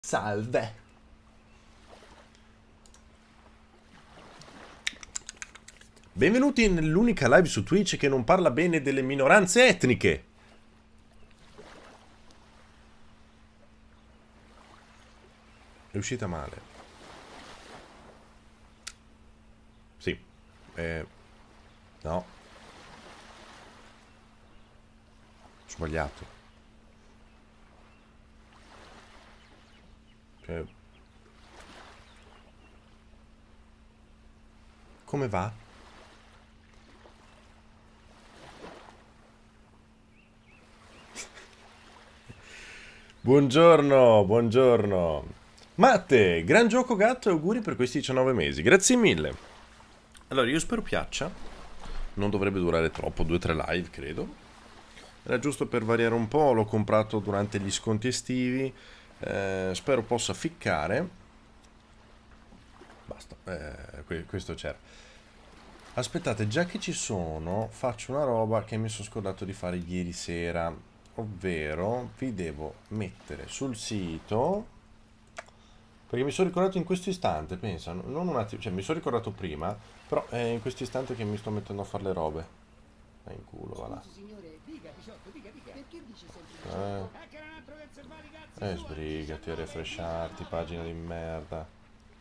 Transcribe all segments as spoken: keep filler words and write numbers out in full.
Salve. Benvenuti nell'unica live su Twitch che non parla bene delle minoranze etniche. È uscita male. Sì. Eh, no. Ho sbagliato. Cioè... Come va? Buongiorno, buongiorno. Matte, gran gioco gatto e auguri per questi diciannove mesi. Grazie mille. Allora, io spero piaccia. Non dovrebbe durare troppo, due tre live, credo. Era giusto per variare un po', l'ho comprato durante gli sconti estivi. Eh, spero possa ficcare. Basta, eh, questo c'era. Aspettate, già che ci sono, faccio una roba che mi sono scordato di fare ieri sera. Ovvero, vi devo mettere sul sito, perché mi sono ricordato in questo istante, pensa, non un attimo, cioè mi sono ricordato prima, però è in questo istante che mi sto mettendo a fare le robe. Dai in culo, va là. Eh, eh sbrigati a refresciarti, pagina di merda.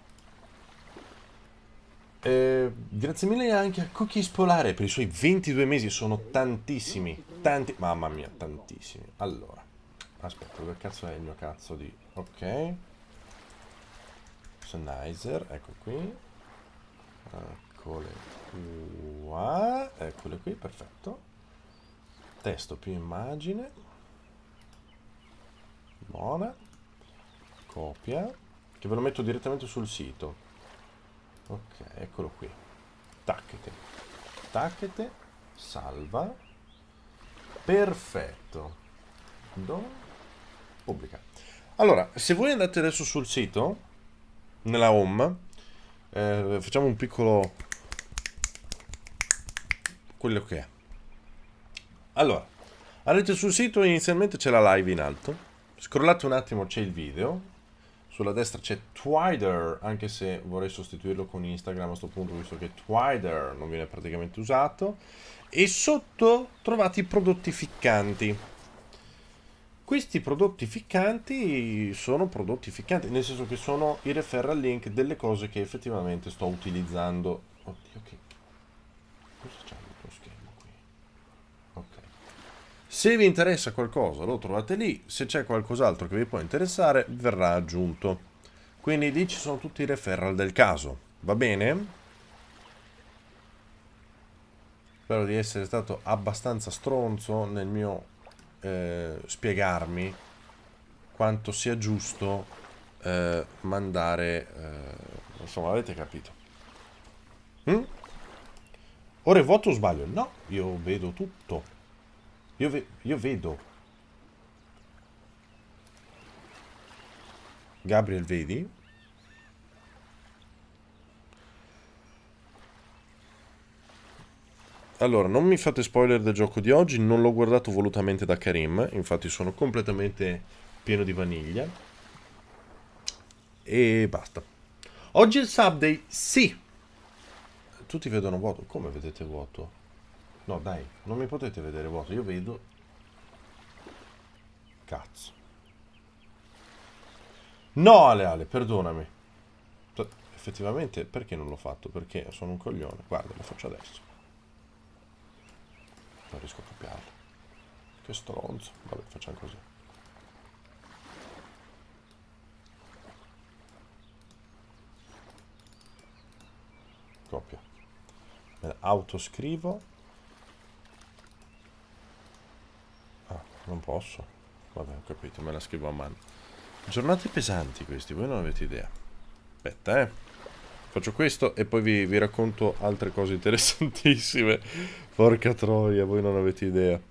Eh, grazie mille anche a Cookies Polare per i suoi ventidue mesi, sono tantissimi, tanti, mamma mia, tantissimi. Allora, aspetta, dove cazzo è il mio cazzo di... Ok. Sennheiser, ecco qui. Eccole qua, eccole qui, perfetto. Testo più immagine. Buona. Copia. Che ve lo metto direttamente sul sito. Ok, eccolo qui. Tacchete. Tacchete. Salva. Perfetto. Do. Pubblica. Allora, se voi andate adesso sul sito, nella home, eh, facciamo un piccolo... quello che è. Allora, andate sul sito, inizialmente c'è la live in alto. Scrollate un attimo, c'è il video. Sulla destra c'è Twitter, anche se vorrei sostituirlo con Instagram a questo punto, visto che Twitter non viene praticamente usato. E sotto trovate i prodotti ficcanti. Questi prodotti ficcanti sono prodotti ficcanti, nel senso che sono i referral link delle cose che effettivamente sto utilizzando. Oddio, che... cosa c'è lo schermo qui? Ok. Se vi interessa qualcosa lo trovate lì, se c'è qualcos'altro che vi può interessare verrà aggiunto. Quindi lì ci sono tutti i referral del caso, va bene? Spero di essere stato abbastanza stronzo nel mio eh, spiegarmi quanto sia giusto eh, mandare... Eh, insomma, avete capito. Mm? Ora è vuoto o sbaglio? No, io vedo tutto. Io, ve io vedo. Gabriel, vedi? Allora, non mi fate spoiler del gioco di oggi, non l'ho guardato volutamente da Karim, infatti sono completamente pieno di vaniglia. E basta. Oggi è il Subday, sì! Tutti vedono vuoto. Come vedete vuoto? No, dai, non mi potete vedere vuoto, io vedo... Cazzo. No, Ale, Ale, perdonami. Effettivamente, perché non l'ho fatto? Perché sono un coglione. Guarda, lo faccio adesso. Non riesco a copiarlo. Che stronzo. Vabbè, facciamo così. Copia. Me la autoscrivo. Ah, non posso. Vabbè, ho capito, me la scrivo a mano. Giornate pesanti questi, voi non avete idea. Aspetta, eh. Faccio questo e poi vi, vi racconto altre cose interessantissime. Porca troia, voi non avete idea.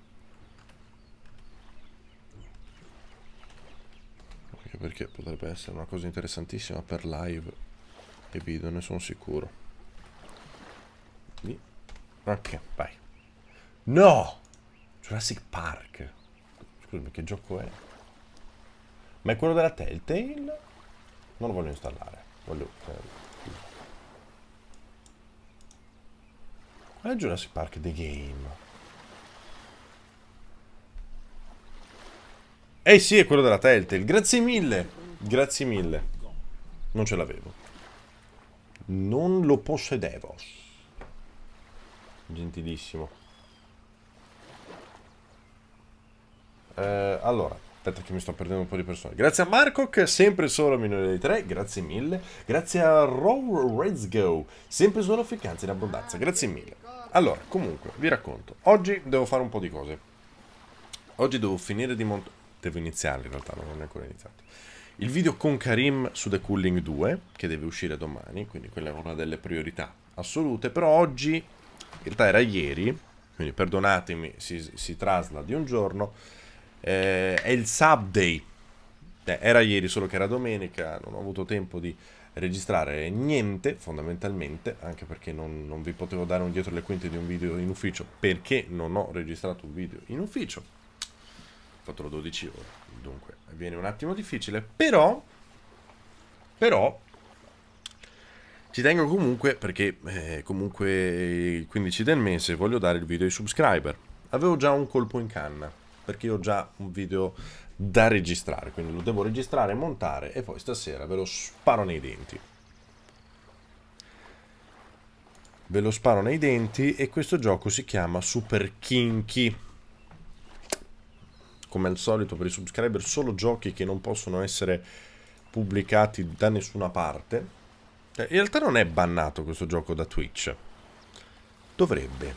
Perché, perché potrebbe essere una cosa interessantissima per live e video, ne sono sicuro. Lì. Ok, vai. No! Jurassic Park. Scusami, che gioco è? Ma è quello della Telltale? Non lo voglio installare. Voglio... Qual è Jurassic Park The Game? Eh sì, è quello della Telltale. Grazie mille. Grazie mille. Non ce l'avevo. Non lo possedevo. Gentilissimo. Eh, allora, aspetta che mi sto perdendo un po' di persone. Grazie a Marco, che è sempre solo minore di tre. Grazie mille. Grazie a Row Let's Go. Sempre solo ficcanza in abbondanza. Grazie mille. Allora, comunque, vi racconto. Oggi devo fare un po' di cose. Oggi devo finire di montare. Devo iniziare, in realtà, non è ancora iniziato. Il video con Karim su The Cooling due, che deve uscire domani, quindi quella è una delle priorità assolute. Però oggi, in realtà era ieri, quindi perdonatemi, si, si trasla di un giorno, eh, è il Sub Day. Eh, era ieri, solo che era domenica, non ho avuto tempo di registrare niente, fondamentalmente, anche perché non, non vi potevo dare un dietro le quinte di un video in ufficio, perché non ho registrato un video in ufficio. Ho fatto le dodici ore, dunque viene un attimo difficile, però, però, ci tengo comunque, perché eh, comunque il quindici del mese voglio dare il video ai subscriber. Avevo già un colpo in canna, perché ho già un video da registrare, quindi lo devo registrare, montare e poi stasera ve lo sparo nei denti. Ve lo sparo nei denti e questo gioco si chiama Super Kinky. Come al solito per i subscriber, solo giochi che non possono essere pubblicati da nessuna parte. In realtà non è bannato questo gioco da Twitch. Dovrebbe.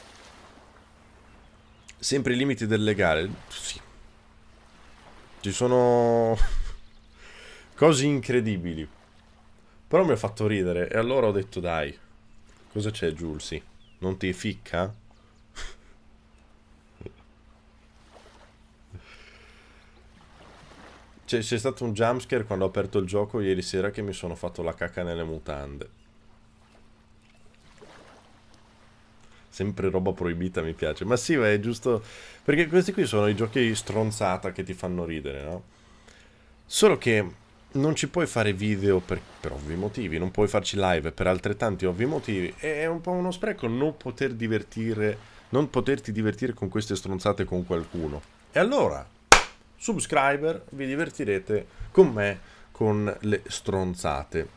Sempre i limiti del legale. Sì. Ci sono cose incredibili. Però mi ha fatto ridere e allora ho detto dai, cosa c'è Giulsi? Non ti ficca? C'è stato un jumpscare quando ho aperto il gioco ieri sera che mi sono fatto la cacca nelle mutande. Sempre roba proibita, mi piace. Ma sì, ma è giusto... Perché questi qui sono i giochi stronzata che ti fanno ridere, no? Solo che non ci puoi fare video per, per ovvi motivi, non puoi farci live per altrettanti ovvi motivi. È un po' uno spreco non poter divertire, non poterti divertire con queste stronzate con qualcuno. E allora... subscriber, vi divertirete con me con le stronzate.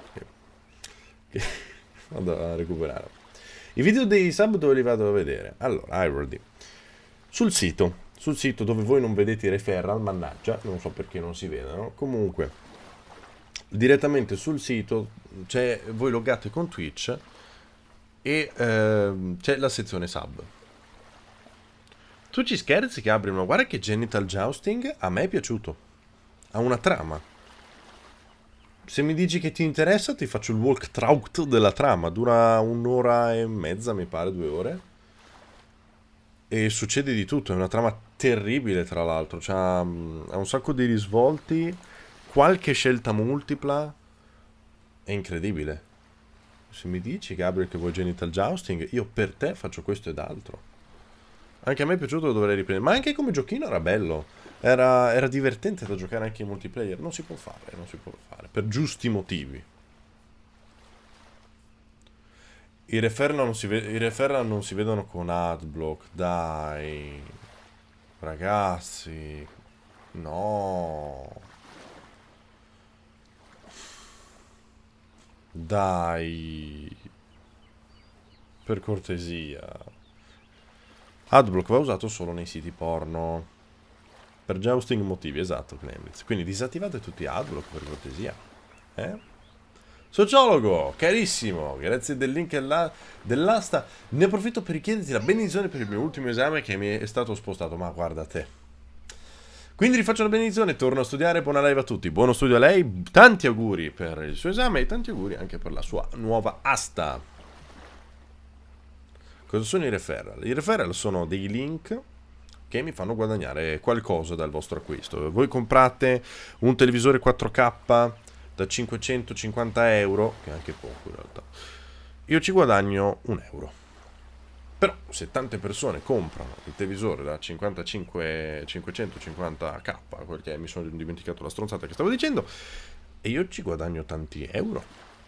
Vado a recuperare i video dei sub, dove li vado a vedere. Allora, Iwordy sul sito, sul sito dove voi non vedete i referral, mannaggia, non so perché non si vedano. Comunque direttamente sul sito c'è, voi loggate con Twitch e eh, c'è la sezione sub. Tu ci scherzi, Gabriel, ma guarda che Genital Jousting a me è piaciuto. Ha una trama. Se mi dici che ti interessa, ti faccio il walkthrough della trama. Dura un'ora e mezza, mi pare, due ore. E succede di tutto, è una trama terribile, tra l'altro. Ha un sacco di risvolti, qualche scelta multipla. È incredibile. Se mi dici, Gabriel, che vuoi Genital Jousting, io per te faccio questo ed altro. Anche a me è piaciuto, lo dovrei riprendere. Ma anche come giochino era bello. Era, era divertente da giocare anche in multiplayer. Non si può fare, non si può fare. Per giusti motivi. I referral non si, i referral non si vedono con adblock. Dai. Ragazzi. No. Dai. Per cortesia. Adblock va usato solo nei siti porno. Per jousting motivi, esatto, Clemens. Quindi disattivate tutti Adblock per cortesia. Eh? Sociologo, carissimo, grazie del link dell'asta. Ne approfitto per richiederti la benedizione per il mio ultimo esame che mi è stato spostato. Ma guarda te. Quindi rifaccio la benedizione, torno a studiare, buona live a tutti. Buono studio a lei, tanti auguri per il suo esame e tanti auguri anche per la sua nuova asta. Cosa sono i referral? I referral sono dei link che mi fanno guadagnare qualcosa dal vostro acquisto. Voi comprate un televisore quattro K da cinquecentocinquanta euro, che è anche poco in realtà. Io ci guadagno un euro. Però se tante persone comprano il televisore da cinquantacinque cinquecentocinquanta K, perché mi sono dimenticato la stronzata che stavo dicendo, e io ci guadagno tanti euro.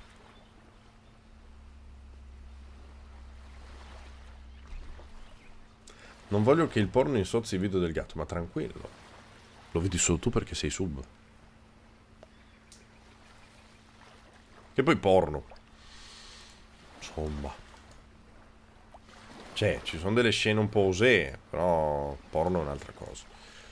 Non voglio che il porno insozzi i video del gatto, ma tranquillo. Lo vedi solo tu perché sei sub. Che poi porno. Insomma. Cioè, ci sono delle scene un po' osè, però porno è un'altra cosa.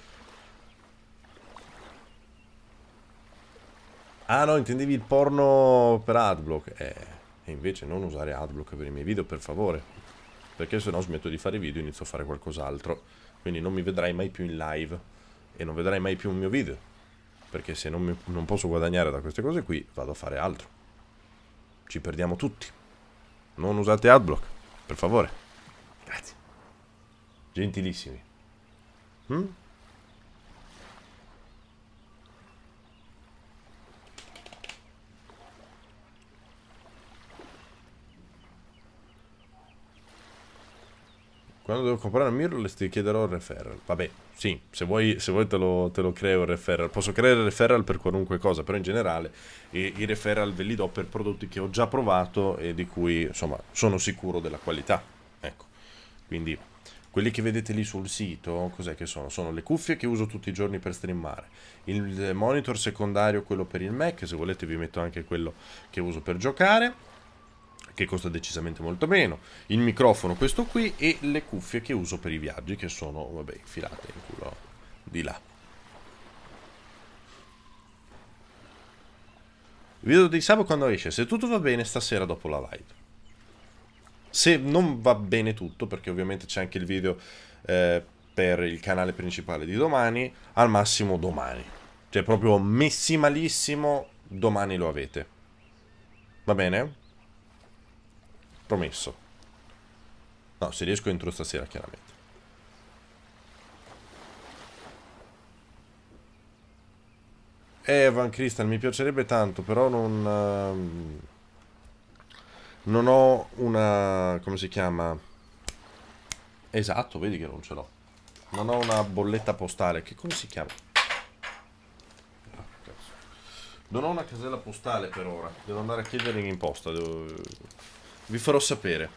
Ah no, intendevi il porno per adblock. Eh, e invece non usare adblock per i miei video, per favore. Perché se no smetto di fare video e inizio a fare qualcos'altro. Quindi non mi vedrai mai più in live. E non vedrai mai più un mio video. Perché se non, mi, non posso guadagnare da queste cose qui, vado a fare altro. Ci perdiamo tutti. Non usate adblock, per favore. Grazie. Gentilissimi. Mm? Quando devo comprare un mirrorless ti chiederò il referral. Vabbè, sì, se vuoi, se vuoi te, lo, te lo creo il referral. Posso creare il referral per qualunque cosa, però in generale i, i referral ve li do per prodotti che ho già provato e di cui, insomma, sono sicuro della qualità. Ecco, quindi quelli che vedete lì sul sito, cos'è che sono? Sono le cuffie che uso tutti i giorni per streamare, il monitor secondario, quello per il Mac, se volete vi metto anche quello che uso per giocare, che costa decisamente molto meno, il microfono questo qui e le cuffie che uso per i viaggi, che sono, vabbè, infilate in culo di là. Il video di Sabo quando esce? Se tutto va bene stasera dopo la live. Se non va bene tutto, perché ovviamente c'è anche il video eh, per il canale principale di domani, al massimo domani. Cioè proprio messi malissimo, domani lo avete. Va bene? Promesso. No, se riesco entro stasera, chiaramente. Evan Crystal, mi piacerebbe tanto, però non... Uh, non ho una... come si chiama? Esatto, vedi che non ce l'ho. Non ho una bolletta postale. Che come si chiama? Ah, cazzo. Non ho una casella postale per ora. Devo andare a chiedere in posta. Devo... Vi farò sapere.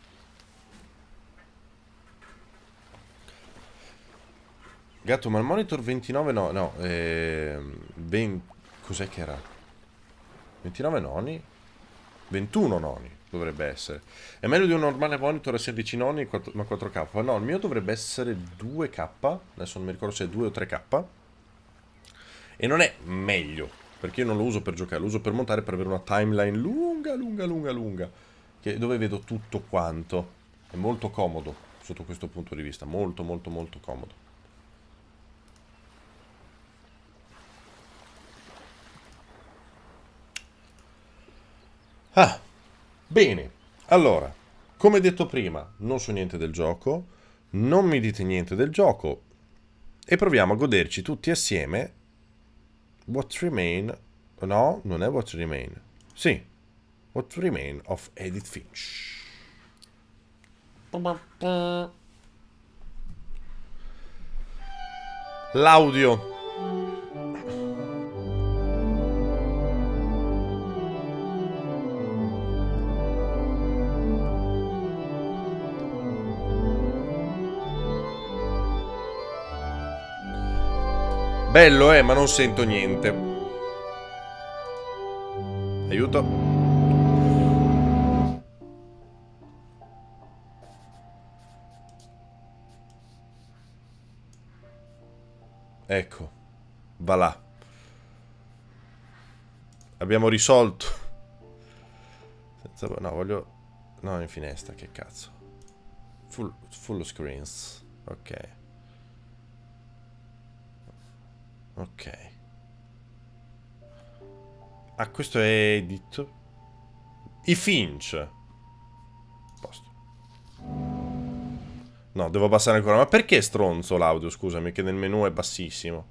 Gatto, ma il monitor ventinove no, no, eh, ben... cos'è che era? ventinove noni? ventuno noni dovrebbe essere. È meglio di un normale monitor a sedici noni ma quattro K. No, il mio dovrebbe essere due K. Adesso non mi ricordo se è due o tre K. E non è meglio, perché io non lo uso per giocare, lo uso per montare, per avere una timeline lunga, lunga, lunga, lunga, che, dove vedo tutto quanto. È molto comodo sotto questo punto di vista, molto, molto, molto comodo. Ah, bene. Allora, come detto prima, non so niente del gioco, non mi dite niente del gioco e proviamo a goderci tutti assieme What Remain... No, non è What Remain. Sì, What Remain of Edith Finch. L'audio. Bello, eh, ma non sento niente. Aiuto. Ecco. Va là. Abbiamo risolto. Senza... No, voglio... No, in finestra, che cazzo. Full, full screens. Ok. Ok. Ah, questo è edit. I Finch. Posto. No, devo abbassare ancora. Ma perché è stronzo l'audio? Scusami, che nel menu è bassissimo.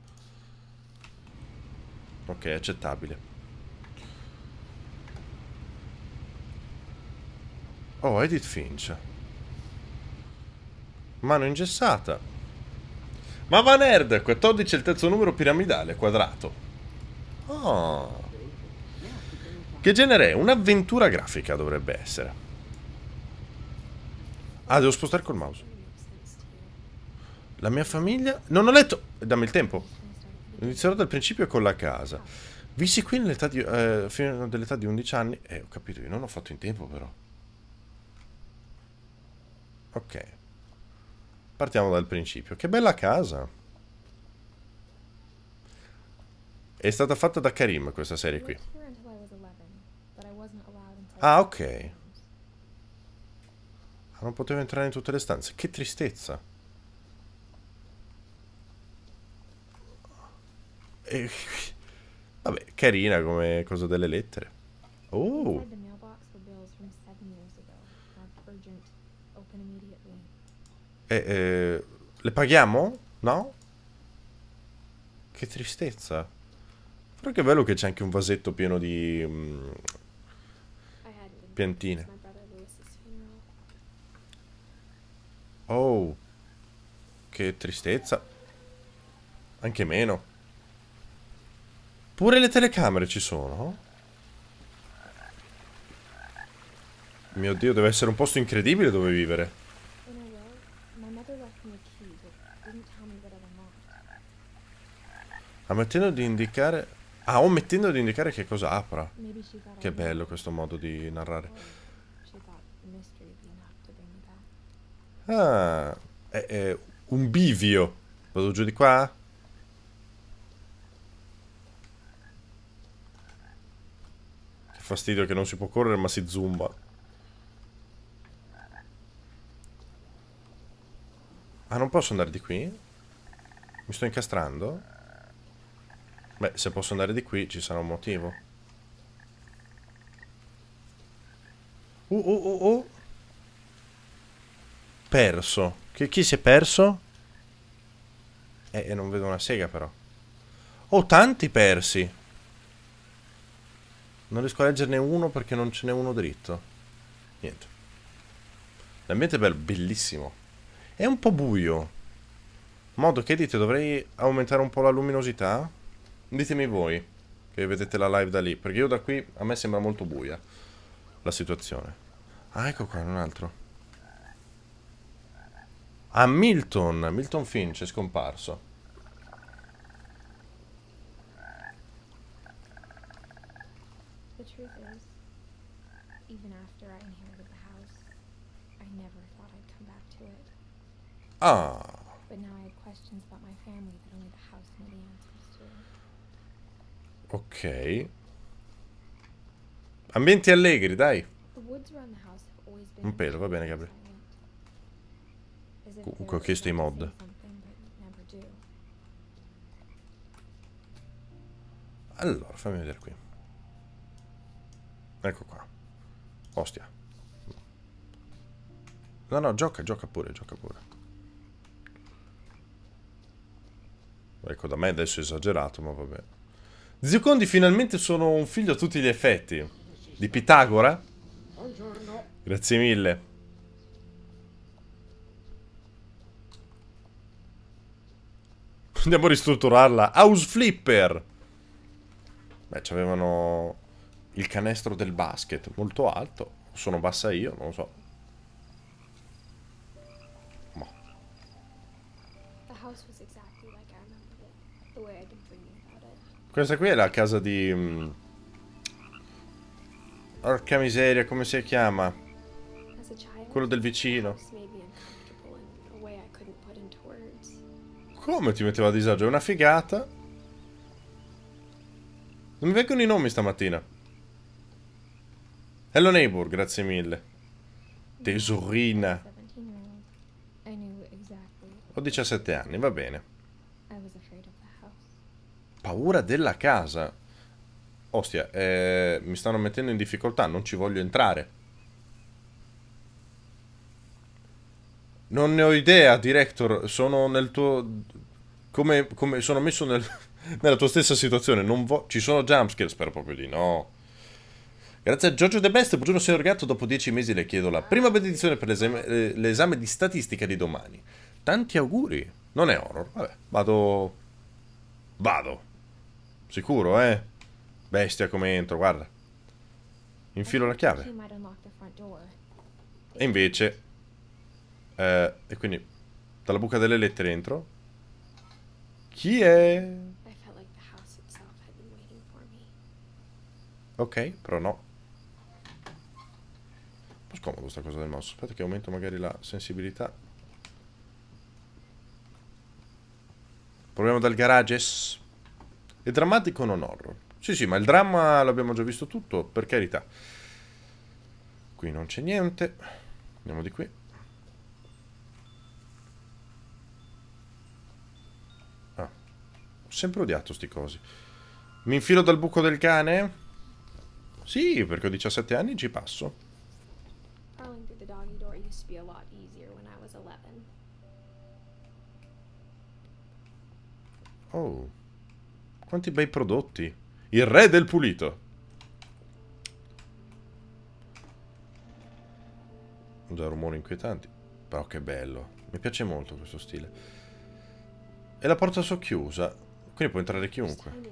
Ok, accettabile. Oh, Edith Finch. Mano ingessata. Mamma Nerd, quattordici è il terzo numero piramidale, quadrato. Oh. Che genere è? Un'avventura grafica dovrebbe essere. Ah, devo spostare col mouse. La mia famiglia... Non ho letto... Dammi il tempo. Inizierò dal principio con la casa. Vissi qui nell'età di... Eh, fino dell'età di undici anni. Eh, ho capito, io non ho fatto in tempo però. Ok. Partiamo dal principio. Che bella casa. È stata fatta da Karim questa serie qui. Ah, ok. Non potevo entrare in tutte le stanze. Che tristezza. E... Vabbè, carina come cosa delle lettere. Oh. E, eh, le paghiamo? No? Che tristezza. Però che bello che c'è anche un vasetto pieno di... Mm, piantine. Oh. Che tristezza. Anche meno. Pure le telecamere ci sono? Mio Dio, deve essere un posto incredibile dove vivere. Ammettendo di indicare... Ah, omettendo di indicare che cosa apra. Che bello questo modo di narrare. Ah, è, è un bivio. Vado giù di qua? Che fastidio che non si può correre ma si zumba. Ah, non posso andare di qui? Mi sto incastrando? Beh, se posso andare di qui ci sarà un motivo. Uh, uh, uh, uh. Perso. Che, chi si è perso? Eh, e non vedo una sega però. Oh, tanti persi. Non riesco a leggerne uno perché non ce n'è uno dritto. Niente. L'ambiente è bello, bellissimo. È un po' buio. Modo che dite, dovrei aumentare un po' la luminosità? Ditemi voi, che vedete la live da lì. Perché io da qui, a me sembra molto buia la situazione. Ah, ecco qua, un altro. Ah, Milton. Milton Finch è scomparso. The truth is, even after I inherited the house, I never thought I'd come back to it. Ah. But now I had questions about my family that only the house knew the answers to. Ok. Ambienti allegri, dai. Un pelo, va bene, Gabriele. Comunque ho chiesto i mod. Allora, fammi vedere qui. Ecco qua. Ostia. No, no, gioca, gioca pure, gioca pure. Ecco, da me adesso è esagerato, ma vabbè. Zio Condi finalmente sono un figlio a tutti gli effetti. Di Pitagora? Grazie mille. Andiamo a ristrutturarla. House Flipper. Beh, c'avevano il canestro del basket molto alto. Sono bassa io, non lo so. Ma. Questa qui è la casa di... Um... Porca miseria, come si chiama? Quello del vicino. Come ti metteva a disagio? È una figata. Non mi vengono i nomi stamattina. Hello neighbor, grazie mille. Tesorina. Ho diciassette anni, va bene. Paura della casa. Ostia, eh, mi stanno mettendo in difficoltà, non ci voglio entrare. Non ne ho idea, director, sono nel tuo... Come, come sono messo nel... nella tua stessa situazione, non vo... Ci sono jumpscare, spero proprio di no. Grazie a Giorgio De Best, buongiorno signor Gatto, dopo dieci mesi le chiedo la prima benedizione per l'esame, eh, l'esame di statistica di domani. Tanti auguri. Non è horror, vabbè, vado... Vado. Sicuro, eh? Bestia come entro, guarda. Infilo la chiave. E invece... Eh, e quindi... Dalla buca delle lettere entro. Chi è? Ok, però no. Un po' scomodo sta cosa del mouse. Aspetta che aumento magari la sensibilità. Proviamo dal garages. È drammatico o non horror? Sì, sì, ma il dramma l'abbiamo già visto tutto, per carità. Qui non c'è niente. Andiamo di qui. Ah. Ho sempre odiato sti cosi. Mi infilo dal buco del cane? Sì, perché ho diciassette anni e ci passo. Oh, quanti bei prodotti. Il re del pulito. Già rumori inquietanti. Però che bello. Mi piace molto questo stile. E la porta socchiusa. Quindi può entrare chiunque.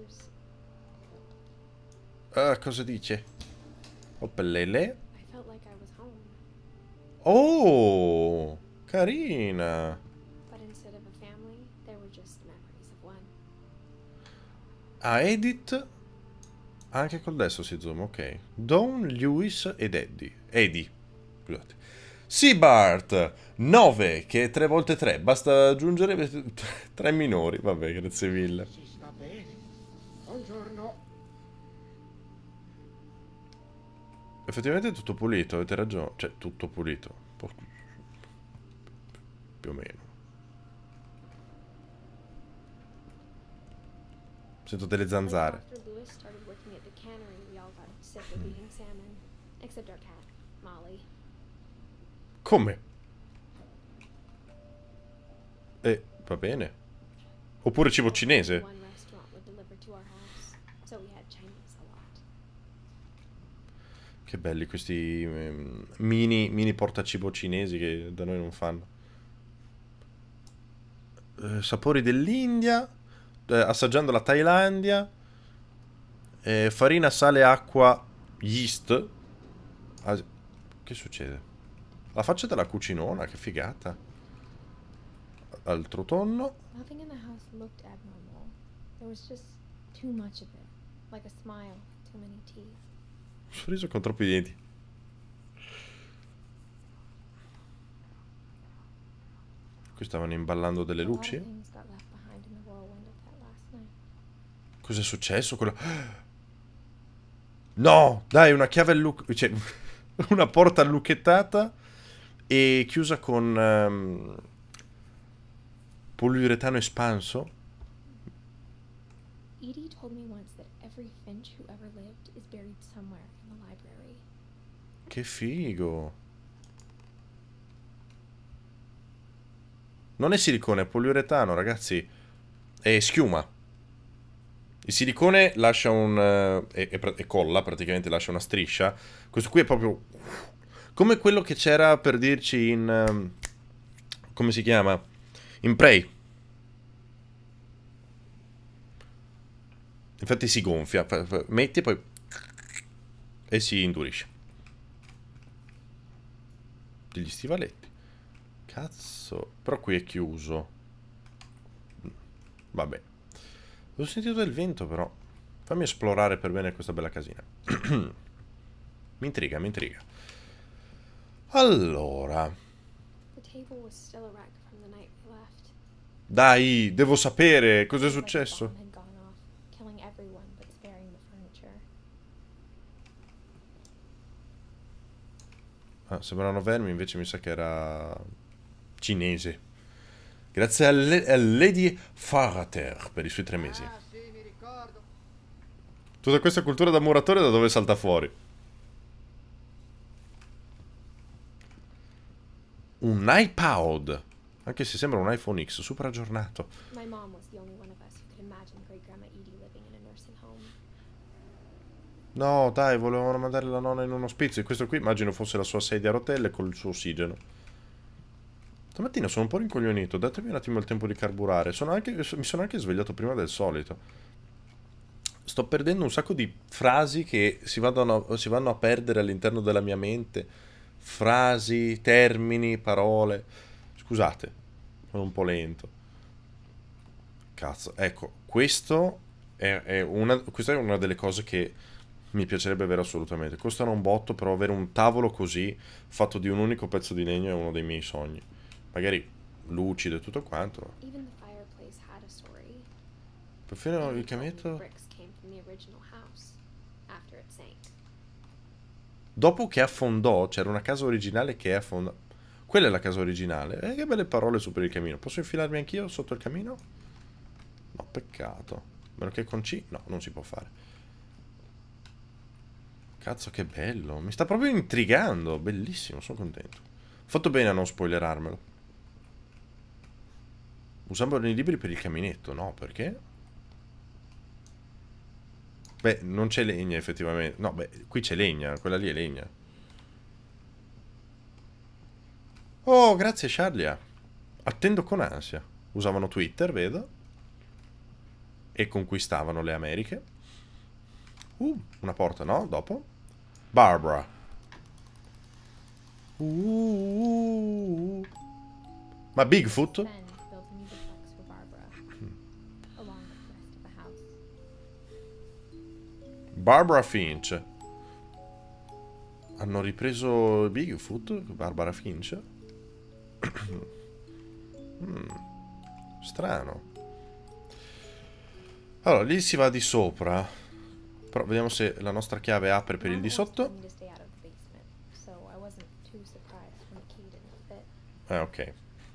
Ah, cosa dice? Oppelele. Oh, carina. Ah, Edith. Anche col destro si zoom, ok. Dawn, Lewis ed Eddie. Eddie. Scusate. Seabart nove, che è tre volte tre. Basta aggiungere tre minori. Vabbè, grazie mille. Si sta bene. Buongiorno. Effettivamente è tutto pulito, avete ragione. Cioè, tutto pulito. Più o meno. Sento delle zanzare. Come? Eh, va bene. Oppure cibo cinese. Che belli questi eh, mini, mini portacibo cinesi che da noi non fanno. Eh, sapori dell'India. Eh, assaggiando la Thailandia. Eh, farina, sale, acqua, yeast. Ah, che succede? La faccia della cucinona, che figata. Altro tonno. Nothing in the house looked abnormal. There was just too much of it, like a smile, too many teeth. Un sorriso con troppi denti. Qui stavano imballando delle luci. Cos'è successo? Quello... No! Dai, una chiave alluc... Cioè, una porta allucchettata e chiusa con... Um, poliuretano espanso. Edie told me once that every Finch who ever lived is buried somewhere in the library. Che figo. Non è silicone, è poliuretano, ragazzi. È schiuma. Il silicone lascia un... Uh, e, e, e colla, praticamente, lascia una striscia. Questo qui è proprio... Come quello che c'era per dirci in... Um, come si chiama? In Prey. Infatti si gonfia. Metti e poi... E si indurisce. Degli stivaletti. Cazzo. Però qui è chiuso. Vabbè. Ho sentito del vento però. Fammi esplorare per bene questa bella casina. Mi intriga, mi intriga. Allora. Dai, devo sapere cosa è successo. Ah, sembrano vermi, invece mi sa che era cinese. Grazie a, Le a Lady Farater per i suoi tre mesi. Ah, sì, mi ricordo. Tutta questa cultura da muratore da dove salta fuori? Un iPod. Anche se sembra un iPhone X, super aggiornato. My mom was the only one of us who could imagine great grandma Edie living in a nursing home. No, dai, volevano mandare la nonna in un ospizio. E questo qui immagino fosse la sua sedia a rotelle col suo ossigeno. Stamattina sono un po' rincoglionito. Datemi un attimo il tempo di carburare. Sono anche, mi sono anche svegliato prima del solito. Sto perdendo un sacco di frasi che si vanno a, si vanno a perdere all'interno della mia mente. Frasi, termini, parole. Scusate, sono un po' lento. Cazzo, ecco, questo è, è una, questa è una delle cose che mi piacerebbe avere assolutamente. Costano un botto, però avere un tavolo così, fatto di un unico pezzo di legno, è uno dei miei sogni. Magari lucido e tutto quanto. Even the fireplace had a story. Perfino il caminetto. Bricks came from the original house after it sank. Dopo che affondò, c'era una casa originale che è affondata. Quella è la casa originale. Eh, che belle parole su per il camino. Posso infilarmi anch'io sotto il camino? No, peccato. A meno che con C, no, non si può fare. Cazzo, che bello. Mi sta proprio intrigando. Bellissimo, sono contento. Ho fatto bene a non spoilerarmelo. Usavano i libri per il caminetto, no? Perché? Beh, non c'è legna effettivamente. No, beh, qui c'è legna. Quella lì è legna. Oh, grazie Charlia. Attendo con ansia. Usavano Twitter, vedo. E conquistavano le Americhe. Uh, una porta, no? Dopo. Barbara. Uh, ma Bigfoot? Ben built a new duplex for Barbara, along with the rest of the house. Barbara Finch. Hanno ripreso Bigfoot? Barbara Finch? mm, strano. Allora, lì si va di sopra. Però vediamo se la nostra chiave apre per il di sotto. Eh, ok.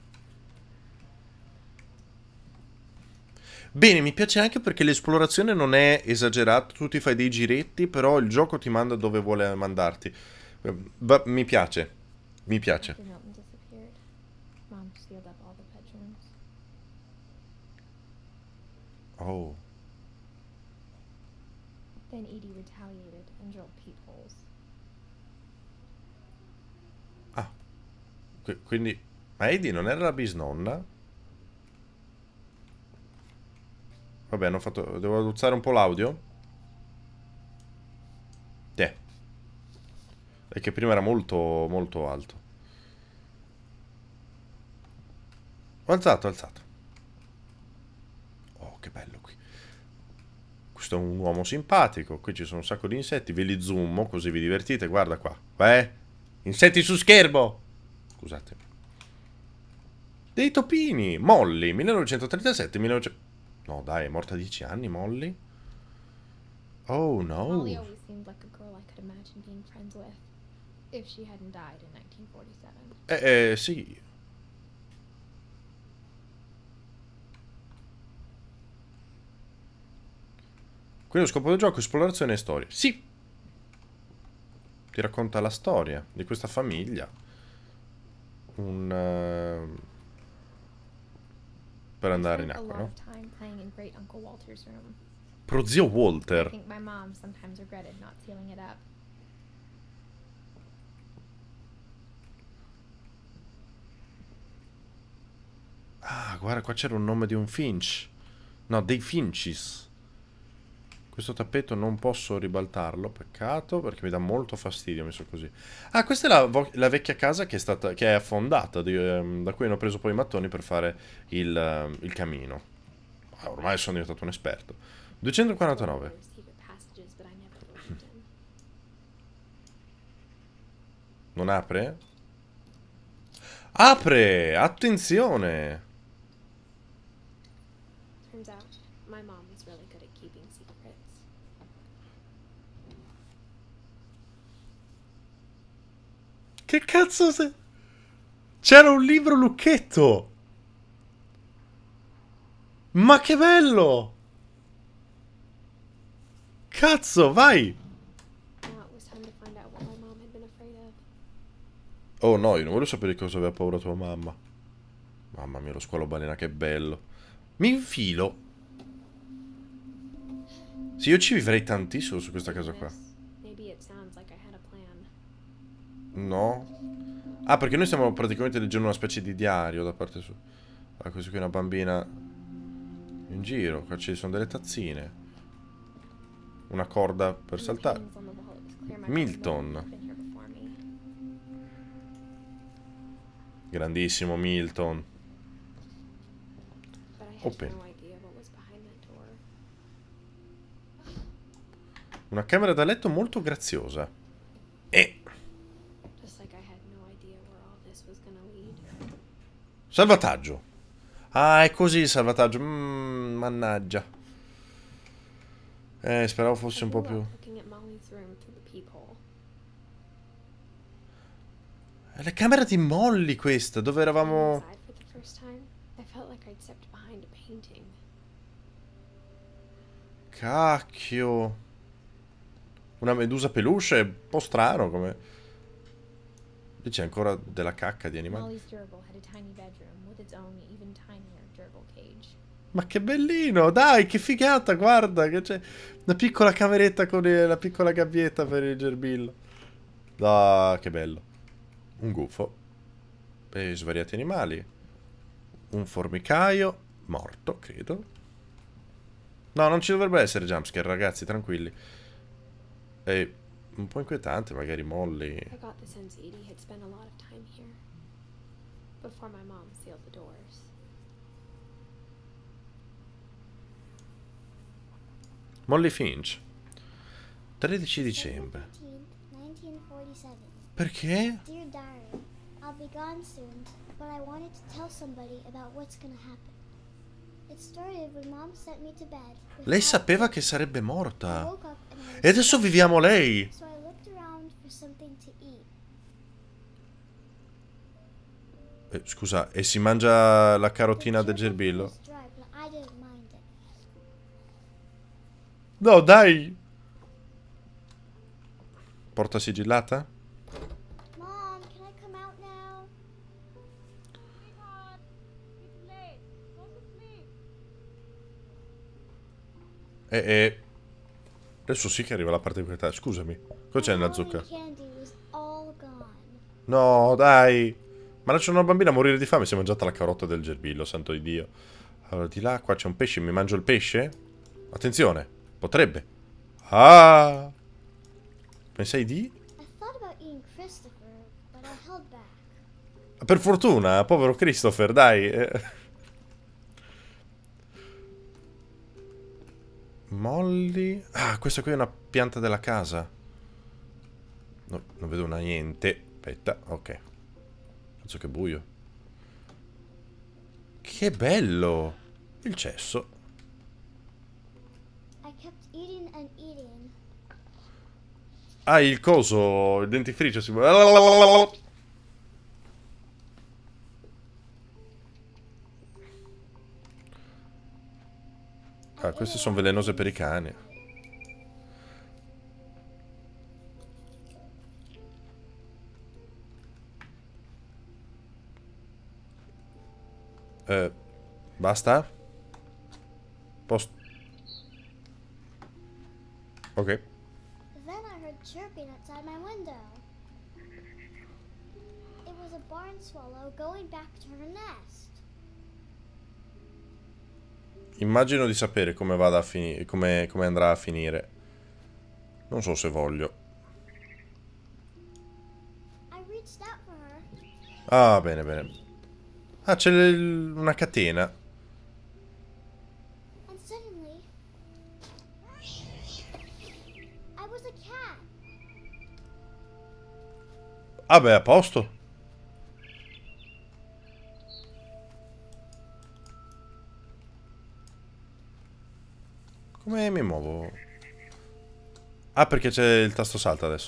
Bene, mi piace anche perché l'esplorazione non è esagerata. Tu ti fai dei giretti, però il gioco ti manda dove vuole mandarti. Ba- mi piace. Mi piace. Oh. Then Edie retaliated and drilled peepholes. Ah. Qu- quindi... Ma Edie non era la bisnonna? Vabbè, hanno fatto... Devo alzare un po' l'audio? Eh. È che prima era molto, molto alto. Ho alzato, ho alzato. Oh, che bello qui. Questo è un uomo simpatico. Qui ci sono un sacco di insetti. Ve li zoomo così vi divertite. Guarda qua. Beh, insetti su schermo. Scusate. Dei topini. Molly. millenovecentotrentasette. millenovecento... No, dai, è morta a dieci anni, Molly. Oh, no. Molly always seemed like a girl I could imagine being friends with, if she hadn't died in nineteen forty-seven. Eh, eh, sì. Quindi lo scopo del gioco è esplorazione e storia. Sì. Ti racconta la storia di questa famiglia. Un... Uh, per andare in acqua, no? Prozio Walter. Ah, guarda, qua c'era un nome di un Finch. No, dei Finches. Questo tappeto non posso ribaltarlo, peccato, perché mi dà molto fastidio messo così. Ah, questa è la, la vecchia casa che è stata che è affondata, di, um, da cui hanno preso poi i mattoni per fare il, uh, il camino. Ah, ormai sono diventato un esperto. duecentoquarantanove. Non apre? Apre! Attenzione! Che cazzo sei? C'era un libro lucchetto! Ma che bello! Cazzo, vai! Oh no, io non voglio sapere cosa aveva paura tua mamma. Mamma mia, lo squalo balena, che bello. Mi infilo. Sì, io ci vivrei tantissimo su questa casa qua. Maybe it sounds like I had a plan. No? Ah, perché noi stiamo praticamente leggendo una specie di diario da parte sua. Ah, questa qui è una bambina in giro. Qua ci sono delle tazzine. Una corda per saltare. Milton. Grandissimo Milton. Open. Una camera da letto molto graziosa. E salvataggio. Ah, è così il salvataggio. Mm, mannaggia. Eh, speravo fosse un po' più... È la camera di Molly questa, dove eravamo... Cacchio. Una medusa peluche è un po' strano come... Lì c'è ancora della cacca di animali. Ma che bellino, dai, che figata, guarda, che c'è una piccola cameretta con la piccola gabbietta per il gerbillo. Ah, che bello. Un gufo. E svariati animali. Un formicaio, morto, credo. No, non ci dovrebbe essere jumpscare, ragazzi, tranquilli. È un po' inquietante, magari Molly. I got the sense Edie had spent a lot of time here before my mom sealed the doors. Molly Finch. tredici dicembre. Perché? Dear Diary, I'll be gone soon, but I wanted to tell somebody about what's gonna happen. It started when Mom sent me to bed. Lei sapeva che sarebbe morta. E adesso viviamo lei. So I looked around for something to eat. Eh, scusa, e si mangia la carotina del gerbillo? No, dai. Porta sigillata? Mom, can I come out now? Eh, eh. Adesso sì che arriva la parte di qualità. Scusami, cosa c'è nella zucca? No, dai. Ma lascio una bambina a morire di fame. Si è mangiata la carota del gerbillo, santo di Dio. Allora, di là, qua c'è un pesce. Mi mangio il pesce? Attenzione, potrebbe. Ah! Pensai di? Per fortuna, povero Christopher, dai. Molly. Ah, questa qui è una pianta della casa. No, non vedo una niente. Aspetta, ok. Penso che è buio. Che bello! Il cesso. Ah, il coso, il dentifricio si muove. Ah, queste sono velenose per i cani. Eh, basta? Post... Ok. Then I heard chirping outside my window. It was a barn swallow going back to her nest. Immagino di sapere come vada a finire, come, come andrà a finire. Non so se voglio. Ah, bene, bene. Ah, c'è una catena. Ah, beh, a posto. Come mi muovo? Ah, perché c'è il tasto salta adesso.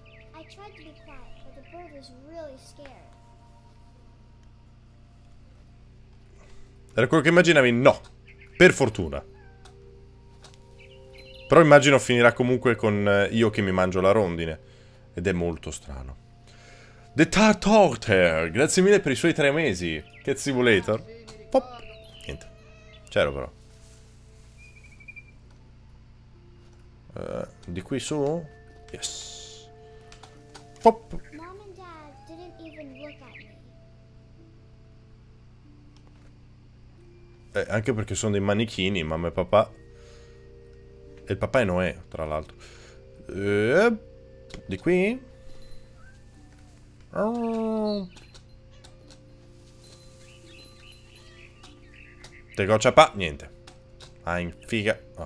Era quello che immaginavi? No. Per fortuna. Però immagino finirà comunque con io che mi mangio la rondine. Ed è molto strano. The Tart Torter. Grazie mille per i suoi tre mesi. Cat Simulator. Pop. Niente. C'ero però. Uh, di qui su? Yes. Pop. Mom and Dad didn't even look at me. Eh, anche perché sono dei manichini, mamma e papà. E il papà è Noè, tra l'altro. Eh, di qui? Oh. Te goccia pa, niente. Ah, in figa. Oh.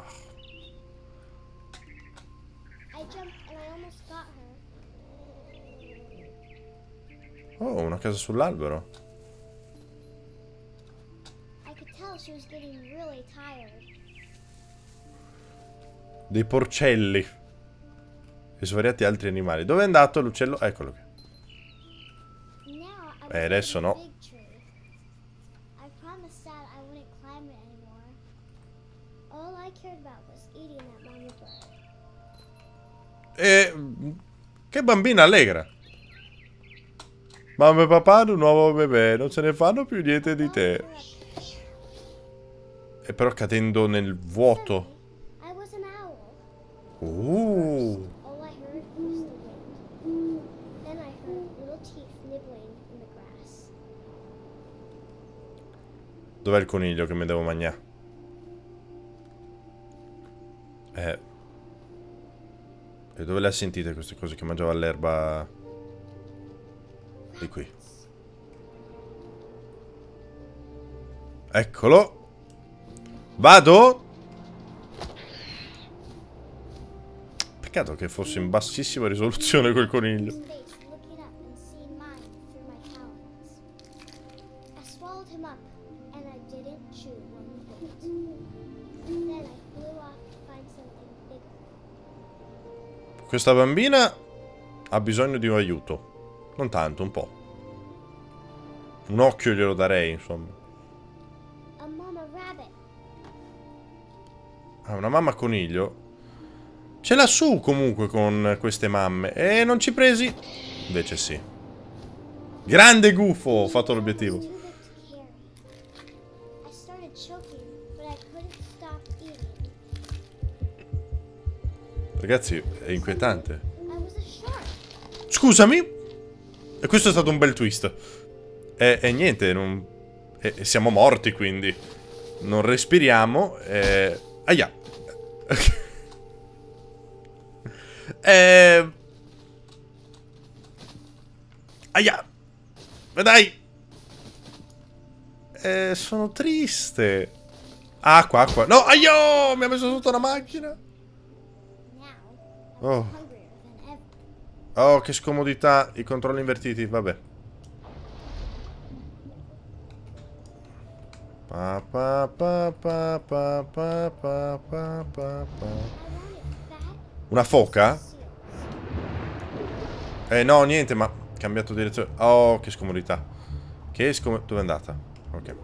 I jumped and I almost got her. Oh, una casa sull'albero. I could tell she was getting really tired. Dei porcelli. E svariati altri animali. Dove è andato l'uccello? Eccolo qui. Now I was Eh, adesso in a no. big tree. I promised Dad I wouldn't climb it anymore. All I cared about was eating that mommy bird. E... Che bambina allegra. Mamma e papà hanno un nuovo bebè. Non se ne fanno più niente di te. E però cadendo nel vuoto. I was an owl. Uh. All I heard was the wind. Then I heard little teeth nibbling in the grass. Dov'è il coniglio che mi devo mangiare? Eh. E dove le ha sentite queste cose che mangiava l'erba? Di qui. Eccolo. Vado. Peccato che fosse in bassissima risoluzione quel coniglio. Space looking up and seeing mine through my talons. I swallowed him up and I didn't chew one bit. Then I flew off to find something bigger. Questa bambina ha bisogno di un aiuto. Non tanto, un po'. Un occhio glielo darei, insomma. A mama rabbit. Ah, una mamma coniglio. Ce l'ha su comunque con queste mamme. E non ci presi. Invece sì. Grande gufo, ho fatto l'obiettivo. Too big to carry. I started choking, but I couldn't stop eating. Ragazzi, è inquietante. I was a shark. Scusami. E questo è stato un bel twist. E, e niente, non... E, e siamo morti quindi. Non respiriamo. E... Aia. e... Aia. Ma dai. Eh, sono triste. Acqua, acqua. No, aio! Mi ha messo sotto la macchina. Now, Oh. hungrier than ever. Oh, che scomodità. I controlli invertiti, vabbè. Pa pa pa pa pa pa pa pa pa pa. I wanted fat Una foca? seals. Eh no, niente, ma ha cambiato direzione. Oh, che scomodità. Che scomodità. Dove è andata? Ok.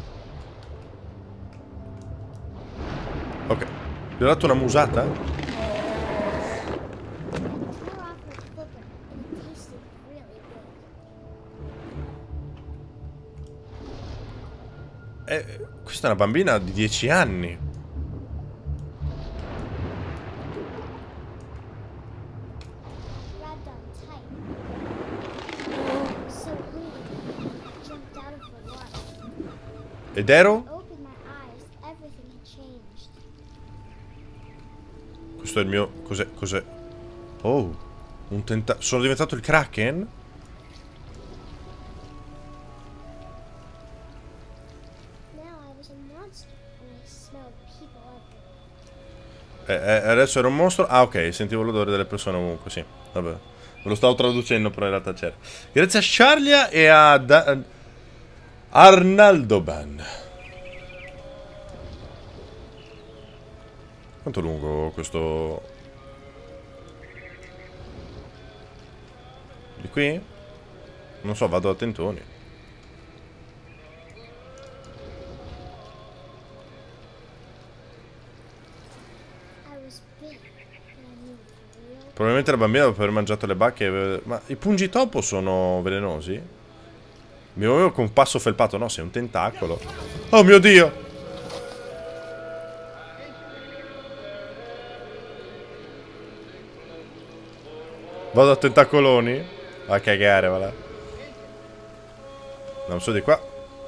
Ok. Gli ho dato una musata? Tore off her flipper and it tasted really good. Eh, questa è una bambina di dieci anni. Grabbed on tight. I was so hungry, I jumped out of the water. Ed ero? Opened my eyes, everything had changed. Questo è il mio... Cos'è? Cos'è? Oh, un tenta... Sono diventato il Kraken? Now I was a monster and I smelled people everywhere. Eh, eh, adesso era un mostro? Ah, ok, sentivo l'odore delle persone ovunque, sì. Vabbè. Me lo stavo traducendo, però in realtà c'era. Grazie a Charlia e a... Da... Arnaldoban. Quanto è lungo questo... Di qui? Non so, vado a tentoni. I was big and I moved real. Probabilmente la bambina dopo aver mangiato le bacche... Ma i pungitopo sono velenosi? Mi muovevo con un passo felpato. No, sei un tentacolo. Oh mio Dio! Vado a tentacoloni? Va a cagare, va là. Non so di qua.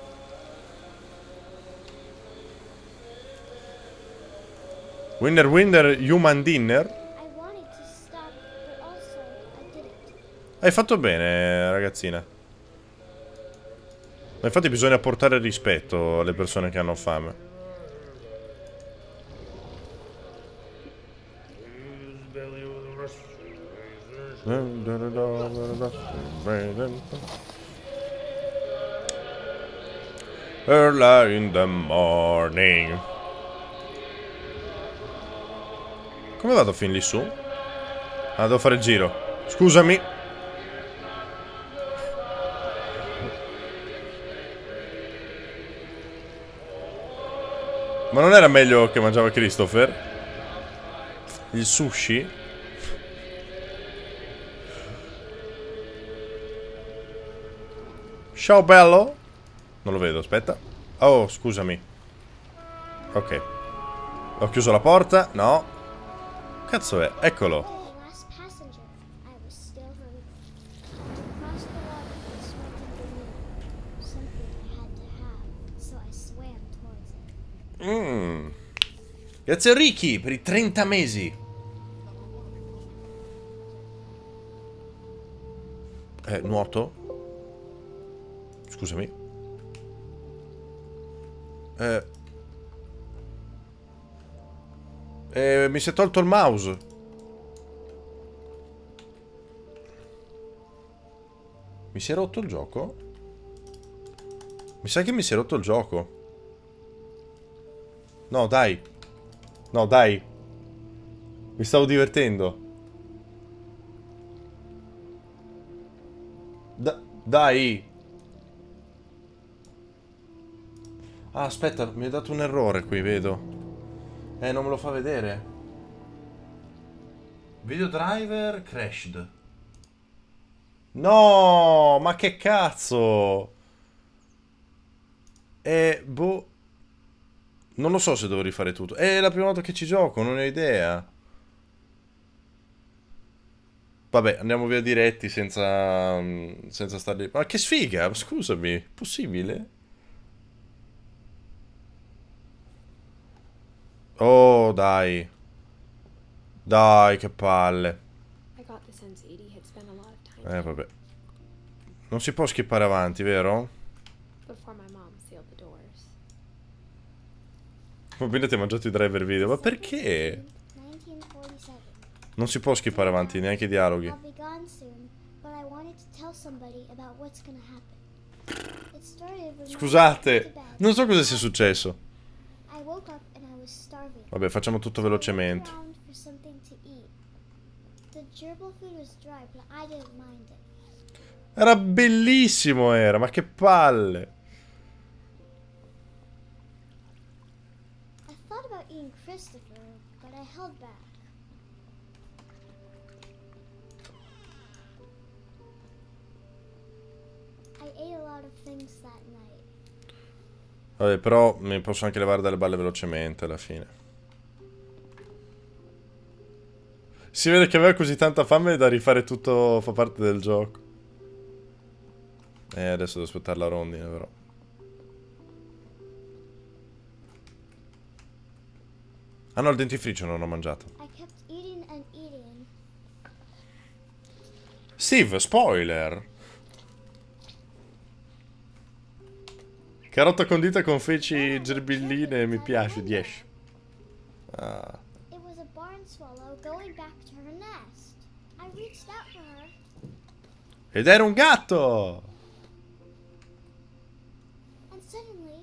Winner winner human dinner. I wanted to stop, but also I didn't. Hai fatto bene, ragazzina. Ma infatti bisogna portare rispetto alle persone che hanno fame. Early in the morning. Come vado fin lì su? Ah, devo fare il giro. Scusami. Ma non era meglio che mangiava Christopher? Il sushi? Ciao bello. Non lo vedo, aspetta. Oh, scusami. Ok. Ho chiuso la porta. No. Cazzo è? Eccolo. Oh, last passenger. I was still hungry. Across the water was something new. Something I had to have, so I swam towards it. Mmm. Grazie a Ricky per i trenta mesi. Eh, nuoto? Scusami. Eh. Eh, mi si è tolto il mouse. Mi si è rotto il gioco? Mi sa che mi si è rotto il gioco. No, dai. No, dai. Mi stavo divertendo. Da- dai. Ah, aspetta, mi ha dato un errore qui, vedo. Eh, non me lo fa vedere. Video driver crashed. No, ma che cazzo? Eh, boh. Non lo so se devo rifare tutto. È la prima volta che ci gioco, non ho idea. Vabbè, andiamo via diretti senza senza star lì. Ma che sfiga, scusami, possibile? Oh, dai. Dai, che palle. I got the sense Edie had spent a lot of time Eh, vabbè. Non si può skippare avanti, vero? before my mom sealed the doors. Va bene, ti hai mangiato i driver video, ma perché? nineteen forty-seven. Non si può skippare avanti, neanche i dialoghi. I'll be gone soon, but I wanted to tell somebody about what's gonna happen. It started when I went to Scusate, bed. non so cosa sia successo. I woke up and I was starving. Vabbè, facciamo tutto velocemente. I looked around for something to eat. The gerbil food was dry, but I didn't mind it. Era bellissimo, era, ma che palle. I thought about eating Christopher, but I held back. I ate a lot of things that night. Vabbè, però mi posso anche levare dalle balle velocemente alla fine. Si vede che aveva così tanta fame da rifare tutto, fa parte del gioco. Eh, adesso devo aspettare la rondine, però. Ah no, il dentifricio non ho mangiato. I kept eating and eating. Steve, spoiler! Carota condita con feci gerbilline, mi piace, dieci. Ah. It was a barn swallow going back to her nest. I reached out for her. Ed era un gatto! And suddenly,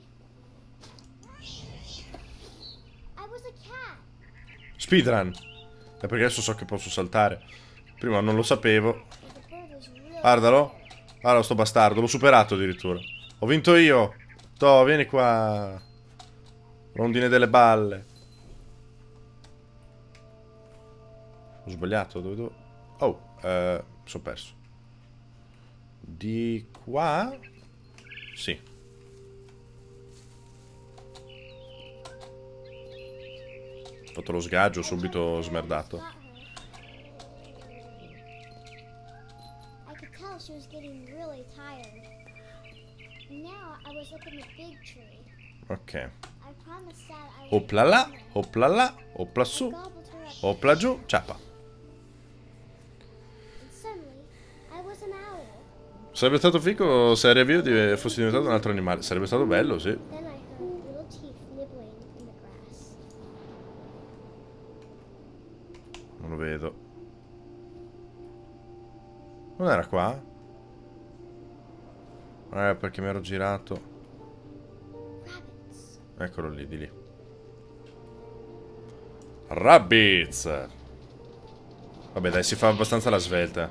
I was a cat. Speedrun! È perché adesso so che posso saltare. Prima non lo sapevo. But the bird was really Guardalo. Guarda sto bastardo, l'ho superato addirittura. Ho vinto io. Toh, vieni qua. Rondine delle balle. Ho sbagliato, dove devo... Oh, eh, sono perso. Di qua? Sì. Ho fatto lo sgaggio, subito smerdato. got her. tell she was getting really tired. Now I was up in the big tree. Ok. I promised Dad I would. Opla là, opla là, opla su, Gobbled her up. opla giù, ciapa. And suddenly, I was an owl. Sarebbe stato figo se Review di- fosse diventato un altro animale. Sarebbe stato bello, sì. Then I heard little teeth nibbling in the grass. Non lo vedo. Non era qua? Eh, perché mi ero girato. Rabbits. Eccolo lì, di lì. Rabbids! Vabbè, dai, si fa abbastanza la svelta.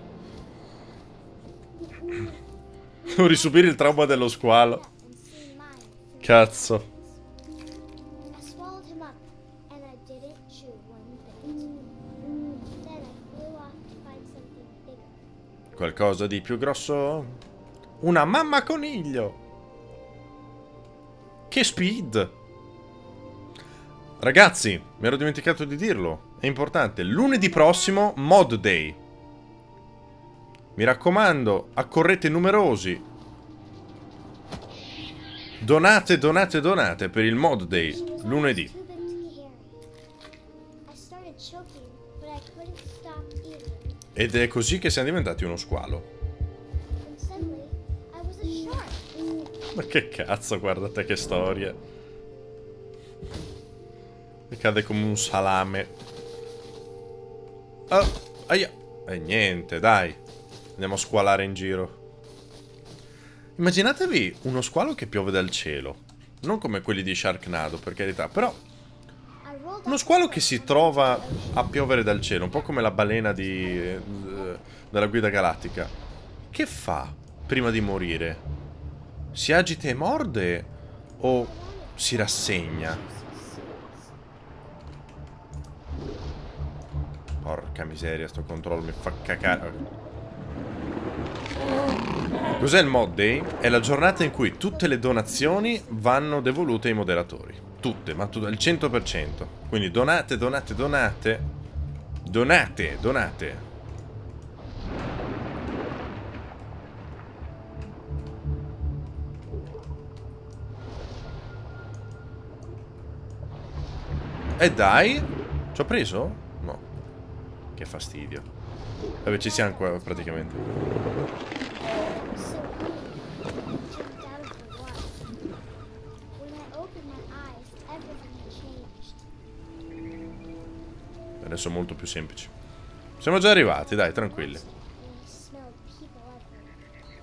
Devo risubire il trauma dello squalo. And seen mine through Cazzo. I swallowed him up, and I didn't chew one bit. Then I flew off to find something bigger. Qualcosa di più grosso? Una mamma coniglio! Che speed! Ragazzi, mi ero dimenticato di dirlo. È importante. Lunedì prossimo, Mod Day. Mi raccomando, accorrete numerosi. Donate, donate, donate per il Mod Day. She was Lunedì. almost too big to carry. I started choking, but I couldn't stop eating. Ed è così che siamo diventati uno squalo. And suddenly, I was a shark. Ma che cazzo, guardate che storia. Mi cade come un salame. Oh, aia. E niente, dai. Andiamo a squalare in giro. Immaginatevi uno squalo che piove dal cielo. Non come quelli di Sharknado, per carità. Però I rolled uno off squalo the che si cliff trova onto the ocean. a piovere dal cielo. Un po' come la balena di, eh, della guida galattica. Che fa prima di morire? Si agita e morde? O si rassegna? Porca miseria, sto controllo mi fa cacare. Cos'è il Mod Day? È la giornata in cui tutte le donazioni vanno devolute ai moderatori. Tutte, ma tutto, il cento per cento. Quindi donate, donate, donate. Donate, donate. E dai. Ci ho preso? No. Che fastidio. Vabbè, ci siamo qua praticamente. So hungry, I jumped out of the water. When I opened my eyes, everything had changed. Adesso è molto più semplice. Siamo già arrivati, dai, tranquilli. And I smelled people everywhere.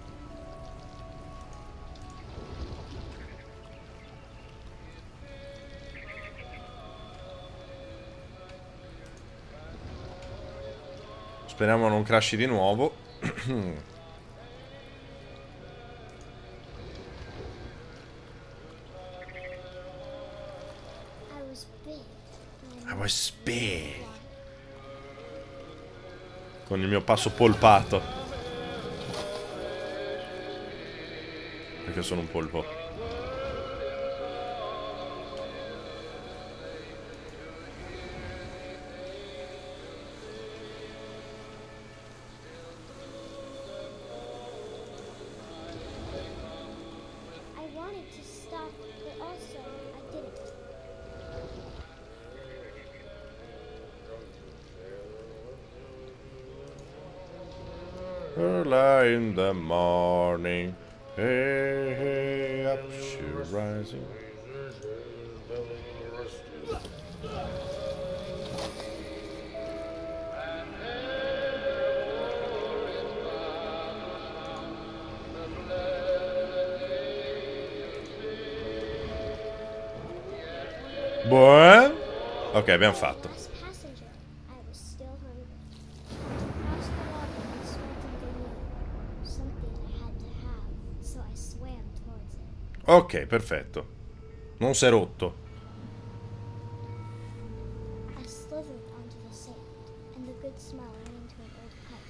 Speriamo non crashi di nuovo. I was big. and I I was big. water. Con il mio passo polpato. Perché sono un polpo. I wanted to stop, but also I didn't. Early in the morning. Hey, hey, up she rising. Buon. Ok, abbiamo fatto. As passenger, I was still hungry. Across the water, I swam to the moon. Something I had to have, so I swam towards it. Ok, perfetto. Non si è rotto. I slithered onto the sand, and the good smell went into an old pipe.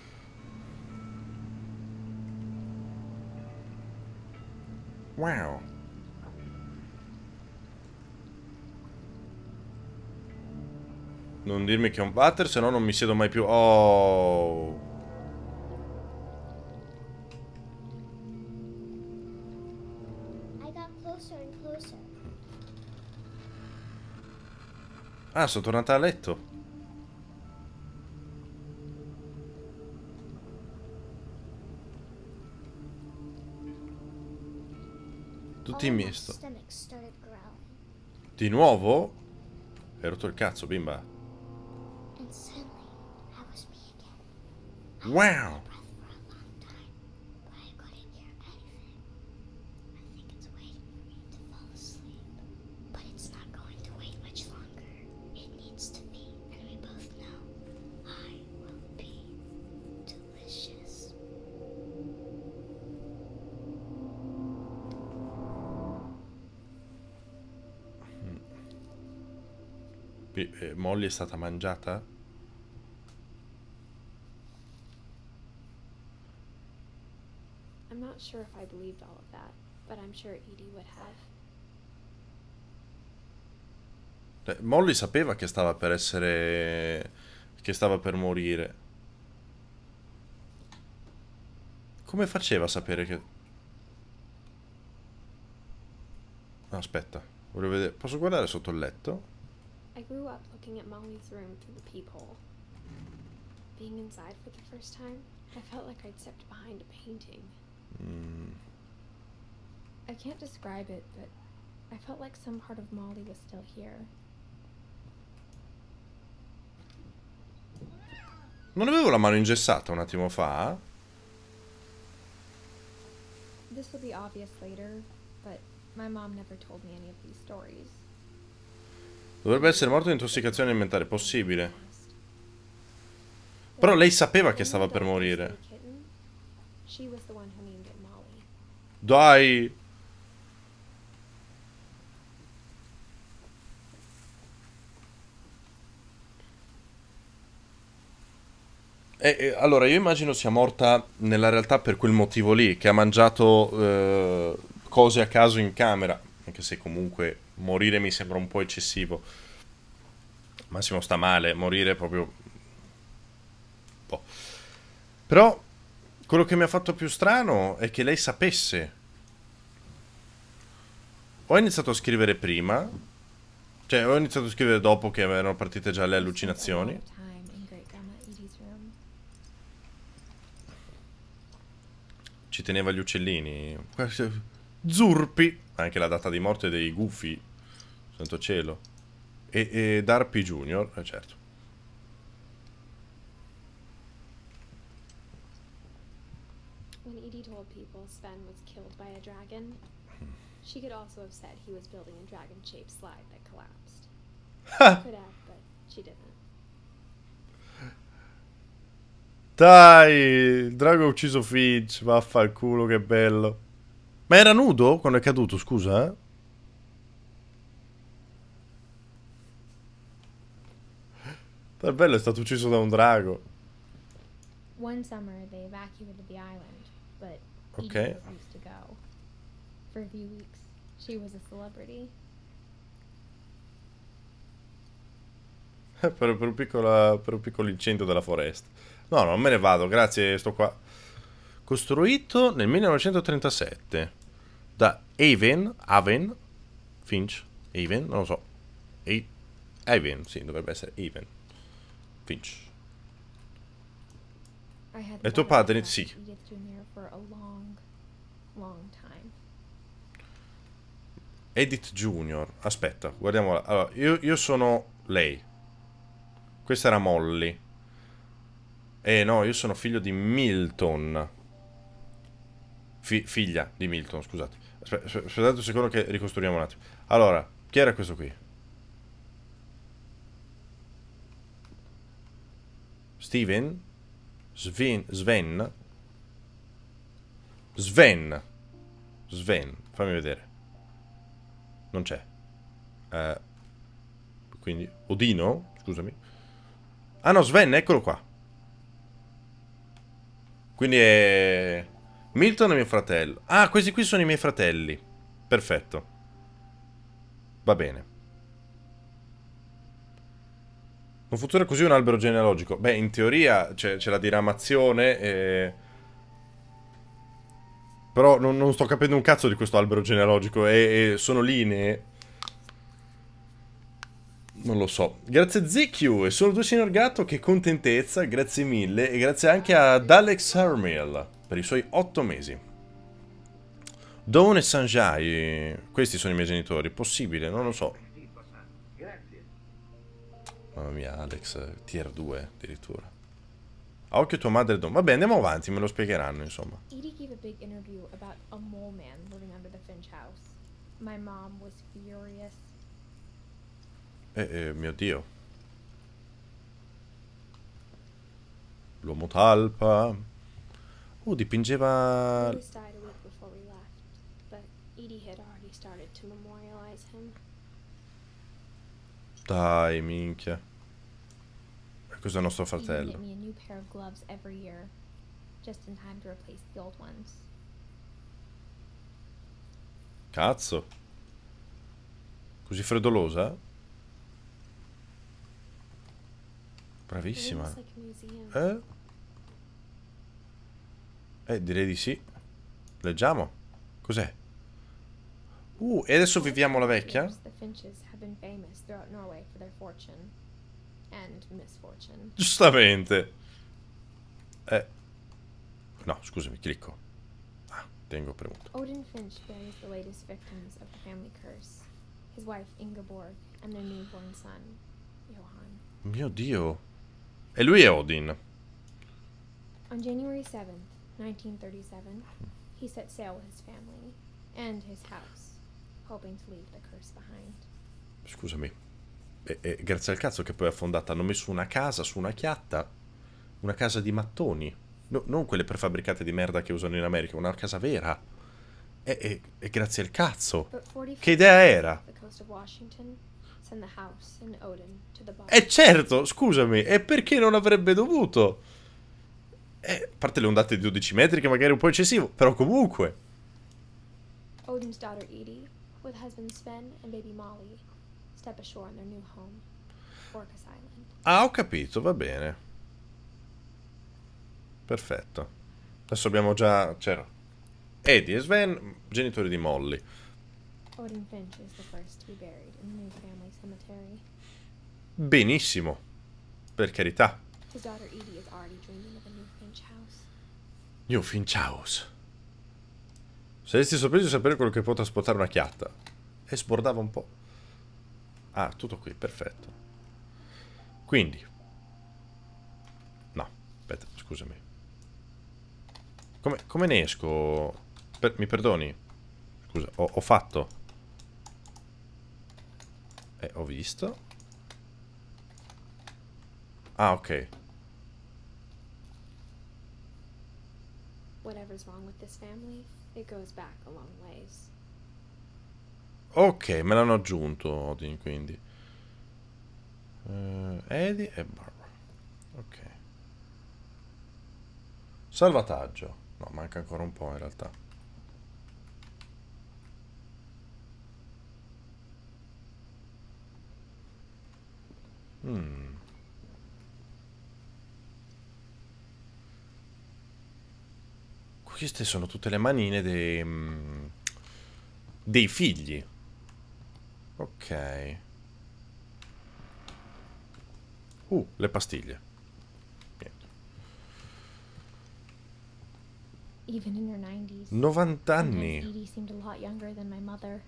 Wow. Non dirmi che è un water, se no non mi siedo mai più. Oh. Ah, sono tornata a letto. Tutti i All miei my sto... stomach started growling, Di nuovo? Hai rotto il cazzo, bimba. and suddenly I was me again. Wow! Breath for a long time, but I couldn't hear anything. I think it's waiting for me to fall asleep, but it's not going to wait much longer. It needs to be, and we both know I will be delicious. Bi- eh, Molly è stata mangiata? I'm not sure if I believed all of that, but I'm sure Edie would have. Eh, Molly sapeva che stava per essere... che stava per morire. Come faceva a sapere che... No, aspetta, volevo vedere... Posso guardare sotto il letto? I grew up looking at Molly's room through the peephole. Being inside for the first time, I felt like I'd stepped behind a painting. Mm. I can't describe it, but I felt like some part of Molly was still here. Non avevo la mano ingessata un attimo fa? This will be obvious later, but my mom never told me any of these stories. Dovrebbe essere morto di intossicazione alimentare, possibile. Però lei sapeva che stava per morire. She was the one who named it Molly. Dai! E, e, allora, io immagino sia morta nella realtà per quel motivo lì, che ha mangiato eh, cose a caso in camera. Anche se comunque morire mi sembra un po' eccessivo. Massimo sta male, morire proprio... Boh. Però quello che mi ha fatto più strano è che lei sapesse. Ho iniziato a scrivere prima, cioè ho iniziato a scrivere dopo che erano partite già le allucinazioni. Ci teneva gli uccellini. Zurpi. Anche la data di morte dei Gufi. Santo cielo. E, e Darby Junior, eh, certo. When Edie told people Sven was killed by a dragon, she could also have said he was building a dragon-shaped slide that collapsed. Could have, but she didn't. Dai, il drago ha ucciso Finch, vaffanculo, che bello. Ma era nudo quando è caduto, scusa, eh? Il bello è stato ucciso da un drago. One summer they evacuated the island, but Okay. Edie refused to go. For a few weeks, she was a celebrity. per, per, un piccolo, per un piccolo incendio della foresta. No, non me ne vado, grazie, sto qua. Costruito nel millenovecentotrentasette da Aven, Aven, Finch, Aven, non lo so. A Aven, sì, dovrebbe essere Aven. Finch. I had E tuo thought padre, about sì. Edith Junior for a long, long time. Edith Junior. Aspetta, guardiamo. Allora, io, io sono lei. Questa era Molly. Eh no, io sono figlio di Milton. Fi- figlia di Milton, scusate. Aspetta, aspettate un secondo che ricostruiamo un attimo. Allora, chi era questo qui? Steven? Sven? Sven? Sven. Sven, fammi vedere. Non c'è. Eh, quindi, Odino? Scusami. Ah no, Sven, eccolo qua. Quindi è... Milton è mio fratello. Ah, questi qui sono i miei fratelli. Perfetto. Va bene. Non funziona così un albero genealogico? Beh, in teoria c'è la diramazione e... Però non, non sto capendo un cazzo di questo albero genealogico. E, e sono linee... Non lo so. Grazie Z Q e solo tu signor gatto, che contentezza, grazie mille. E grazie anche ad Alex Hermel per i suoi otto mesi. Dawn e Sanjay, questi sono i miei genitori, possibile, non lo so. Mamma mia, Alex, tier due addirittura. A occhio tua madre Dawn. Vabbè, andiamo avanti, me lo spiegheranno, insomma. Edie gave a big interview about a mole man living under the Finch house. My mom was furious. Eh, eh, mio Dio. L'uomo talpa. Uh, dipingeva... Bruce died a week before we left, but Edie had already started to memorialize him. Dai, minchia. E questo è nostro Edie fratello. knit me a new pair of gloves every year, just in time to replace the old ones. Cazzo. Così freddolosa? It Bravissima. looks like a museum. Eh? Eh, direi di sì. Leggiamo. Cos'è? Uh, e adesso viviamo la vecchia? The Finches have been famous throughout Norway for their fortune and misfortune. Giustamente. Eh. No, scusami, clicco. Ah, tengo premuto. Odin Finch buries the latest victims of the family curse, his wife Ingeborg and their newborn son, Johan. Mio Dio. E lui è Odin. On January seventh, nineteen thirty-seven, he set sail with his family and his house, hoping to leave the curse behind. Scusami. E, e, grazie al cazzo che poi è affondata. Hanno messo una casa su una chiatta. Una casa di mattoni. No, non quelle prefabbricate di merda che usano in America. Una casa vera. E, e, e grazie al cazzo. But forty Che idea era? the coast of Washington send the house and Odin to the bottom. E certo, scusami. E perché non avrebbe dovuto? Eh, a parte le ondate di dodici metri che magari è un po' eccessivo. Però comunque. Odin's daughter Edie, with husband Sven and baby Molly, step ashore on their new home, Orcas Island. Ah, ho capito, va bene. Perfetto. Adesso abbiamo già... c'era Eddie e Sven, genitori di Molly. Odin Finch is the first to be buried in the new family cemetery. Benissimo. Per carità. His daughter Edie is already dreaming of a new Finch house. New Finch House. Saresti sorpreso di sapere quello che può trasportare una chiatta. E sbordava un po'. Ah, tutto qui, perfetto. Quindi. No, aspetta, scusami. Come, come ne esco? Per, mi perdoni? Scusa, ho, ho fatto. Eh, ho visto. Ah, ok. Whatever's wrong with this family, it goes back a long ways. Ok, me l'hanno aggiunto Odin, quindi. Uh, Eddie e Barbara. Ok. Salvataggio. No, manca ancora un po' in realtà. Hmm. Queste sono tutte le manine dei, mm, dei figli. Ok. Uh, le pastiglie. Niente. Even in her nineties, novanta sometimes anni. Edie seemed a lot younger than my mother.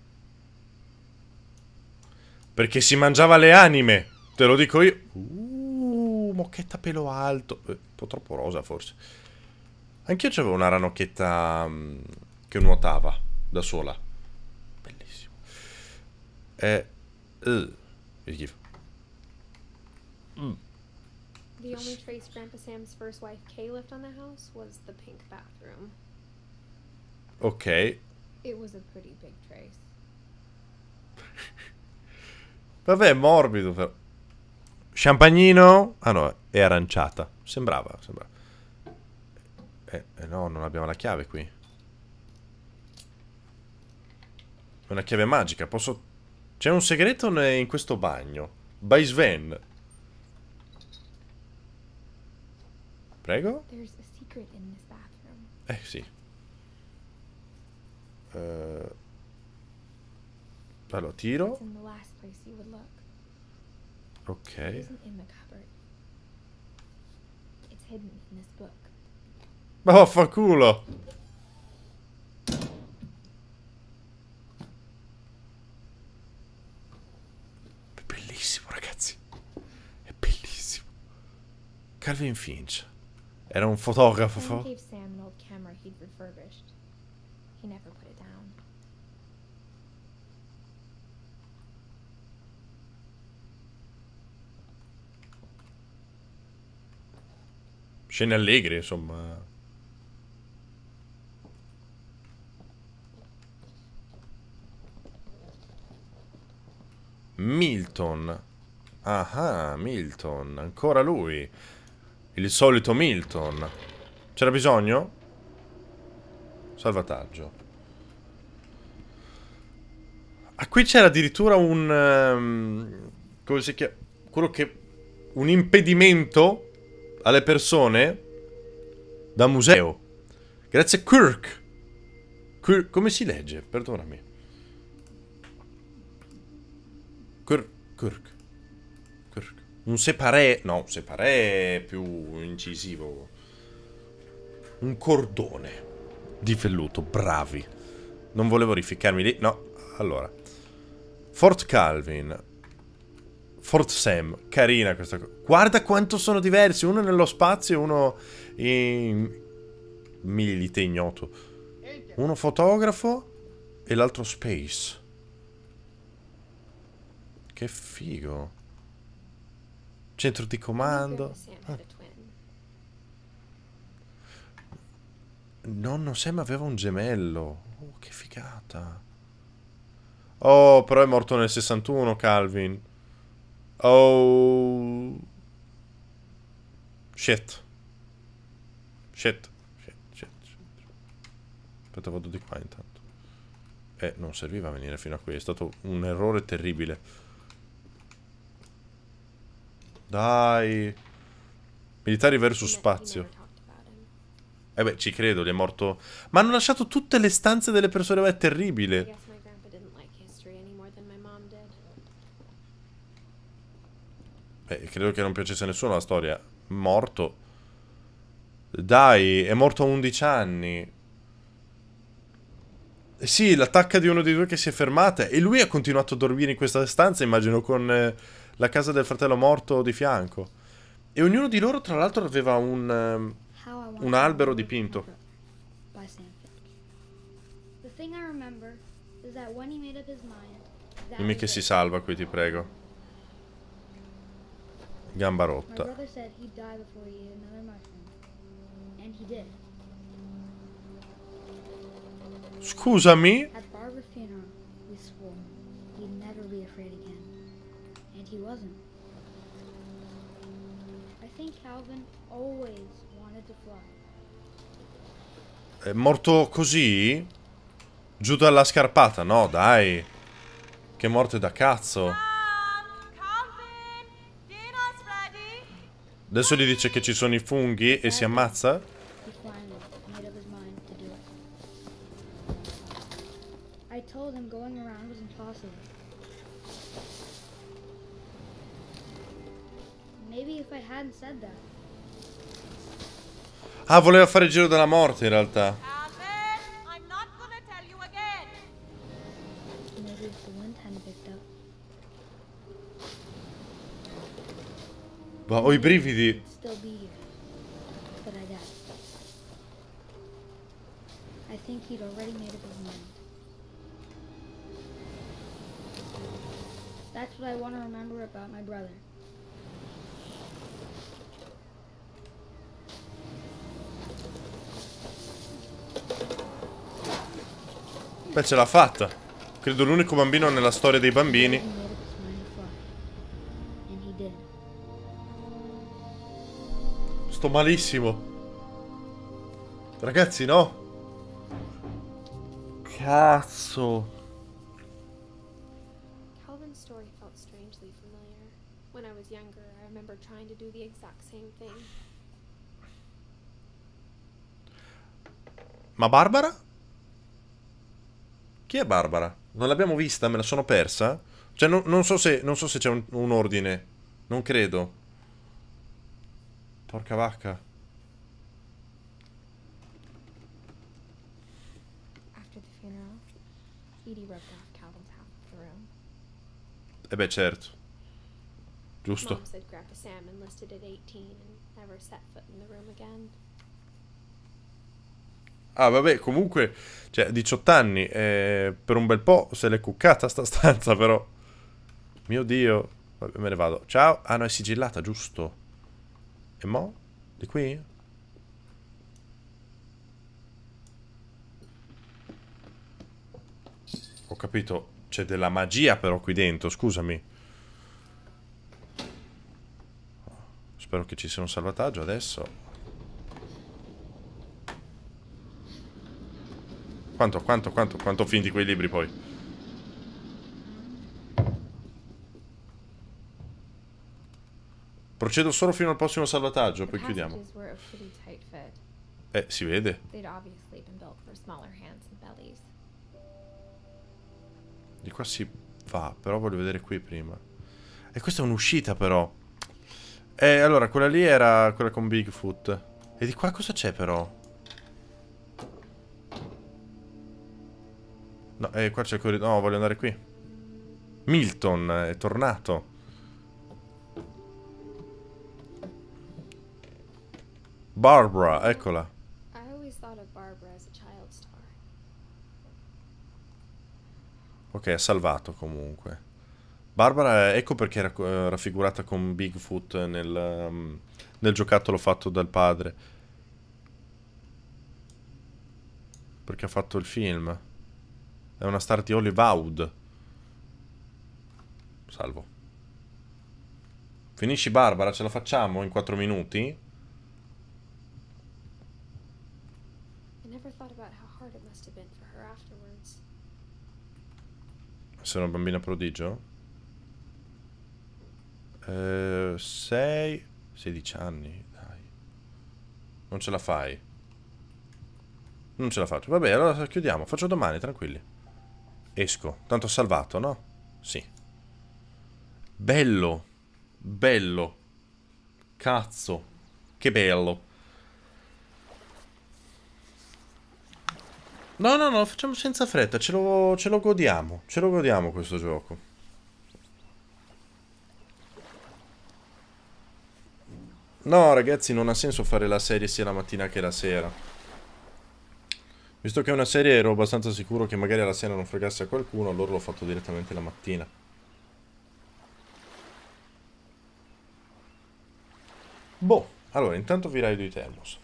Perché si mangiava le anime. Te lo dico io. Uh, mocchetta pelo alto. Eh, un po' troppo rosa forse. Anch'io c'avevo una ranocchietta um, che nuotava da sola. Bellissimo. Eh, uh, che schifo. Mm. The only trace Grandpa Sam's first wife Kay left on the house was the pink bathroom. Ok. It was a pretty big trace. Vabbè, è morbido però. Champagnino? Ah no, è aranciata. Sembrava, sembrava. Eh, eh no, non abbiamo la chiave qui. È una chiave magica, posso... C'è un segreto in questo bagno. By Sven. Prego? There's a secret in this bathroom. Eh, sì. Uh, allora, tiro. It's in the last place you would look. Ok. It isn't in the cupboard. It's hidden in this book. Ma vaffanculo! È bellissimo, ragazzi. È bellissimo. Calvin Finch. Era un fotografo. Someone fo- gave Sam an old camera he'd refurbished. He never put it down. Scene allegre, insomma. Milton. Ah, Milton. Ancora lui. Il solito Milton. C'era bisogno? Salvataggio. Ah, qui c'era addirittura un... ehm, come si chiama? Quello che... Un impedimento alle persone da museo. Grazie a Kirk. Kirk. Come si legge? Perdonami. Kirk. Kirk. Kirk. Un separé. No, un separé più incisivo. Un cordone di velluto. Bravi. Non volevo rificcarmi lì. No. Allora. Fort Calvin. Fort Sam. Carina questa cosa. Guarda quanto sono diversi. Uno nello spazio e uno in milite ignoto. Uno fotografo e l'altro space. Che figo. Centro di comando. Sam had a twin. Nonno Sam aveva un gemello. Oh, che figata. Oh, però è morto nel sessantuno, Calvin. Oh. Shit. Shit. Shit, shit, shit. Aspetta, vado di qua intanto. Eh, non serviva venire fino a qui. È stato un errore terribile. Dai. Militari versus He ne- he spazio. never talked about him. Eh beh, ci credo, gli è morto. Ma hanno lasciato tutte le stanze delle persone. È I terribile. guess my grandpa didn't like history any more than my mom did. Eh, credo che non piacesse a nessuno la storia. Morto. Dai, è morto a undici anni. Eh sì, l'attacca di uno dei due che si è fermata. E lui ha continuato a dormire in questa stanza, immagino, con eh, la casa del fratello morto di fianco. E ognuno di loro, tra l'altro, aveva un, ehm, How I Want un to albero Remember dipinto. by Sam Finch. The thing I remember is that when he made up his mind, that Dimmi was che it. si salva qui, ti prego. Gamba My rotta. brother said he'd die before he ate another mushroom, and he did. Scusami? At Barbara's funeral, we swore he'd never be afraid again, and he wasn't. I think Calvin always wanted to fly. È morto così? Giù dalla scarpata? No, dai. Che morte da cazzo. Adesso gli dice che ci sono i funghi e si ammazza? He finally made up his mind to do it. I told him going around was impossible. Maybe if I hadn't said that, Ah, voleva fare il giro della morte in realtà. I'm not gonna tell you again. maybe if the wind hadn't picked up, Ma ho i brividi. I'd still be here. But I died. I think he'd already made up his mind. That's what I want to remember about my brother. Beh, ce l'ha fatta. Credo l'unico bambino nella storia dei bambini. He made up his mind to fly. And he did. Sto malissimo. Ragazzi, no. Cazzo. Calvin's story felt strangely familiar. When I was younger, I remember trying to do the exact same thing. Ma Barbara? Chi è Barbara? Non l'abbiamo vista, me la sono persa? Cioè, non, non so se, non so se c'è un, un ordine. Non credo. Porca vacca. After the funeral, Edie roped off Calvin's half of the room. Eh beh, certo. Giusto. Mom said Grandpa Sam enlisted at eighteen and never set foot in the room again. Ah, vabbè, comunque, cioè, diciotto anni, eh, per un bel po' se l'è cuccata sta stanza, però. Mio Dio. Vabbè, me ne vado. Ciao. Ah, no, è sigillata, giusto. E mo? Di qui? Ho capito. C'è della magia però qui dentro, scusami. Spero che ci sia un salvataggio adesso. Quanto, quanto, quanto, quanto ho finiti quei libri poi? Procedo solo fino al prossimo salvataggio, poi chiudiamo. Eh, si vede. Di qua si va, però voglio vedere qui prima. E questa è un'uscita però. Eh, allora, quella lì era quella con Bigfoot. E di qua cosa c'è però? No, eh, qua c'è il corridoio. No, voglio andare qui. Milton è tornato. Barbara, eccola. I always thought of Barbara as a child star. Ok, ha salvato comunque. Barbara, ecco perché era uh, raffigurata con Bigfoot nel, um, nel giocattolo fatto dal padre. Perché ha fatto il film. È una star di Hollywood. Salvo. Finisci Barbara, ce la facciamo in quattro minuti? I never thought about how hard it must have been for her afterwards. Essere una bambina prodigio? Eh, sei... sedici anni, dai. Non ce la fai. Non ce la faccio. Vabbè, allora chiudiamo. Faccio domani, tranquilli. Esco. Tanto ho salvato, no? Sì. Bello. Bello. Cazzo. Che bello. No, no, no, facciamo senza fretta. Ce lo, ce lo godiamo. Ce lo godiamo questo gioco. No, ragazzi, non ha senso fare la serie sia la mattina che la sera. Visto che è una serie ero abbastanza sicuro che magari alla sera non fregasse a qualcuno, allora l'ho fatto direttamente la mattina. Boh, allora intanto vi raido i termos.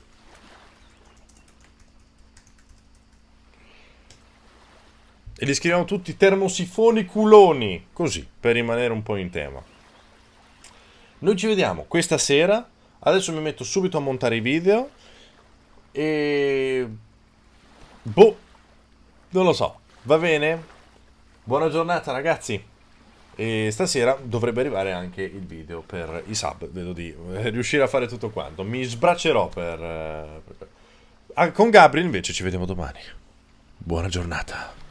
E li scriviamo tutti termosifoni culoni, così, per rimanere un po' in tema. Noi ci vediamo questa sera. Adesso mi metto subito a montare i video. E... boh, non lo so. Va bene? Buona giornata ragazzi. E stasera dovrebbe arrivare anche il video per i sub. Vedo di riuscire a fare tutto quanto. Mi sbraccerò per... per... Ah, con Gabriel invece ci vediamo domani. Buona giornata.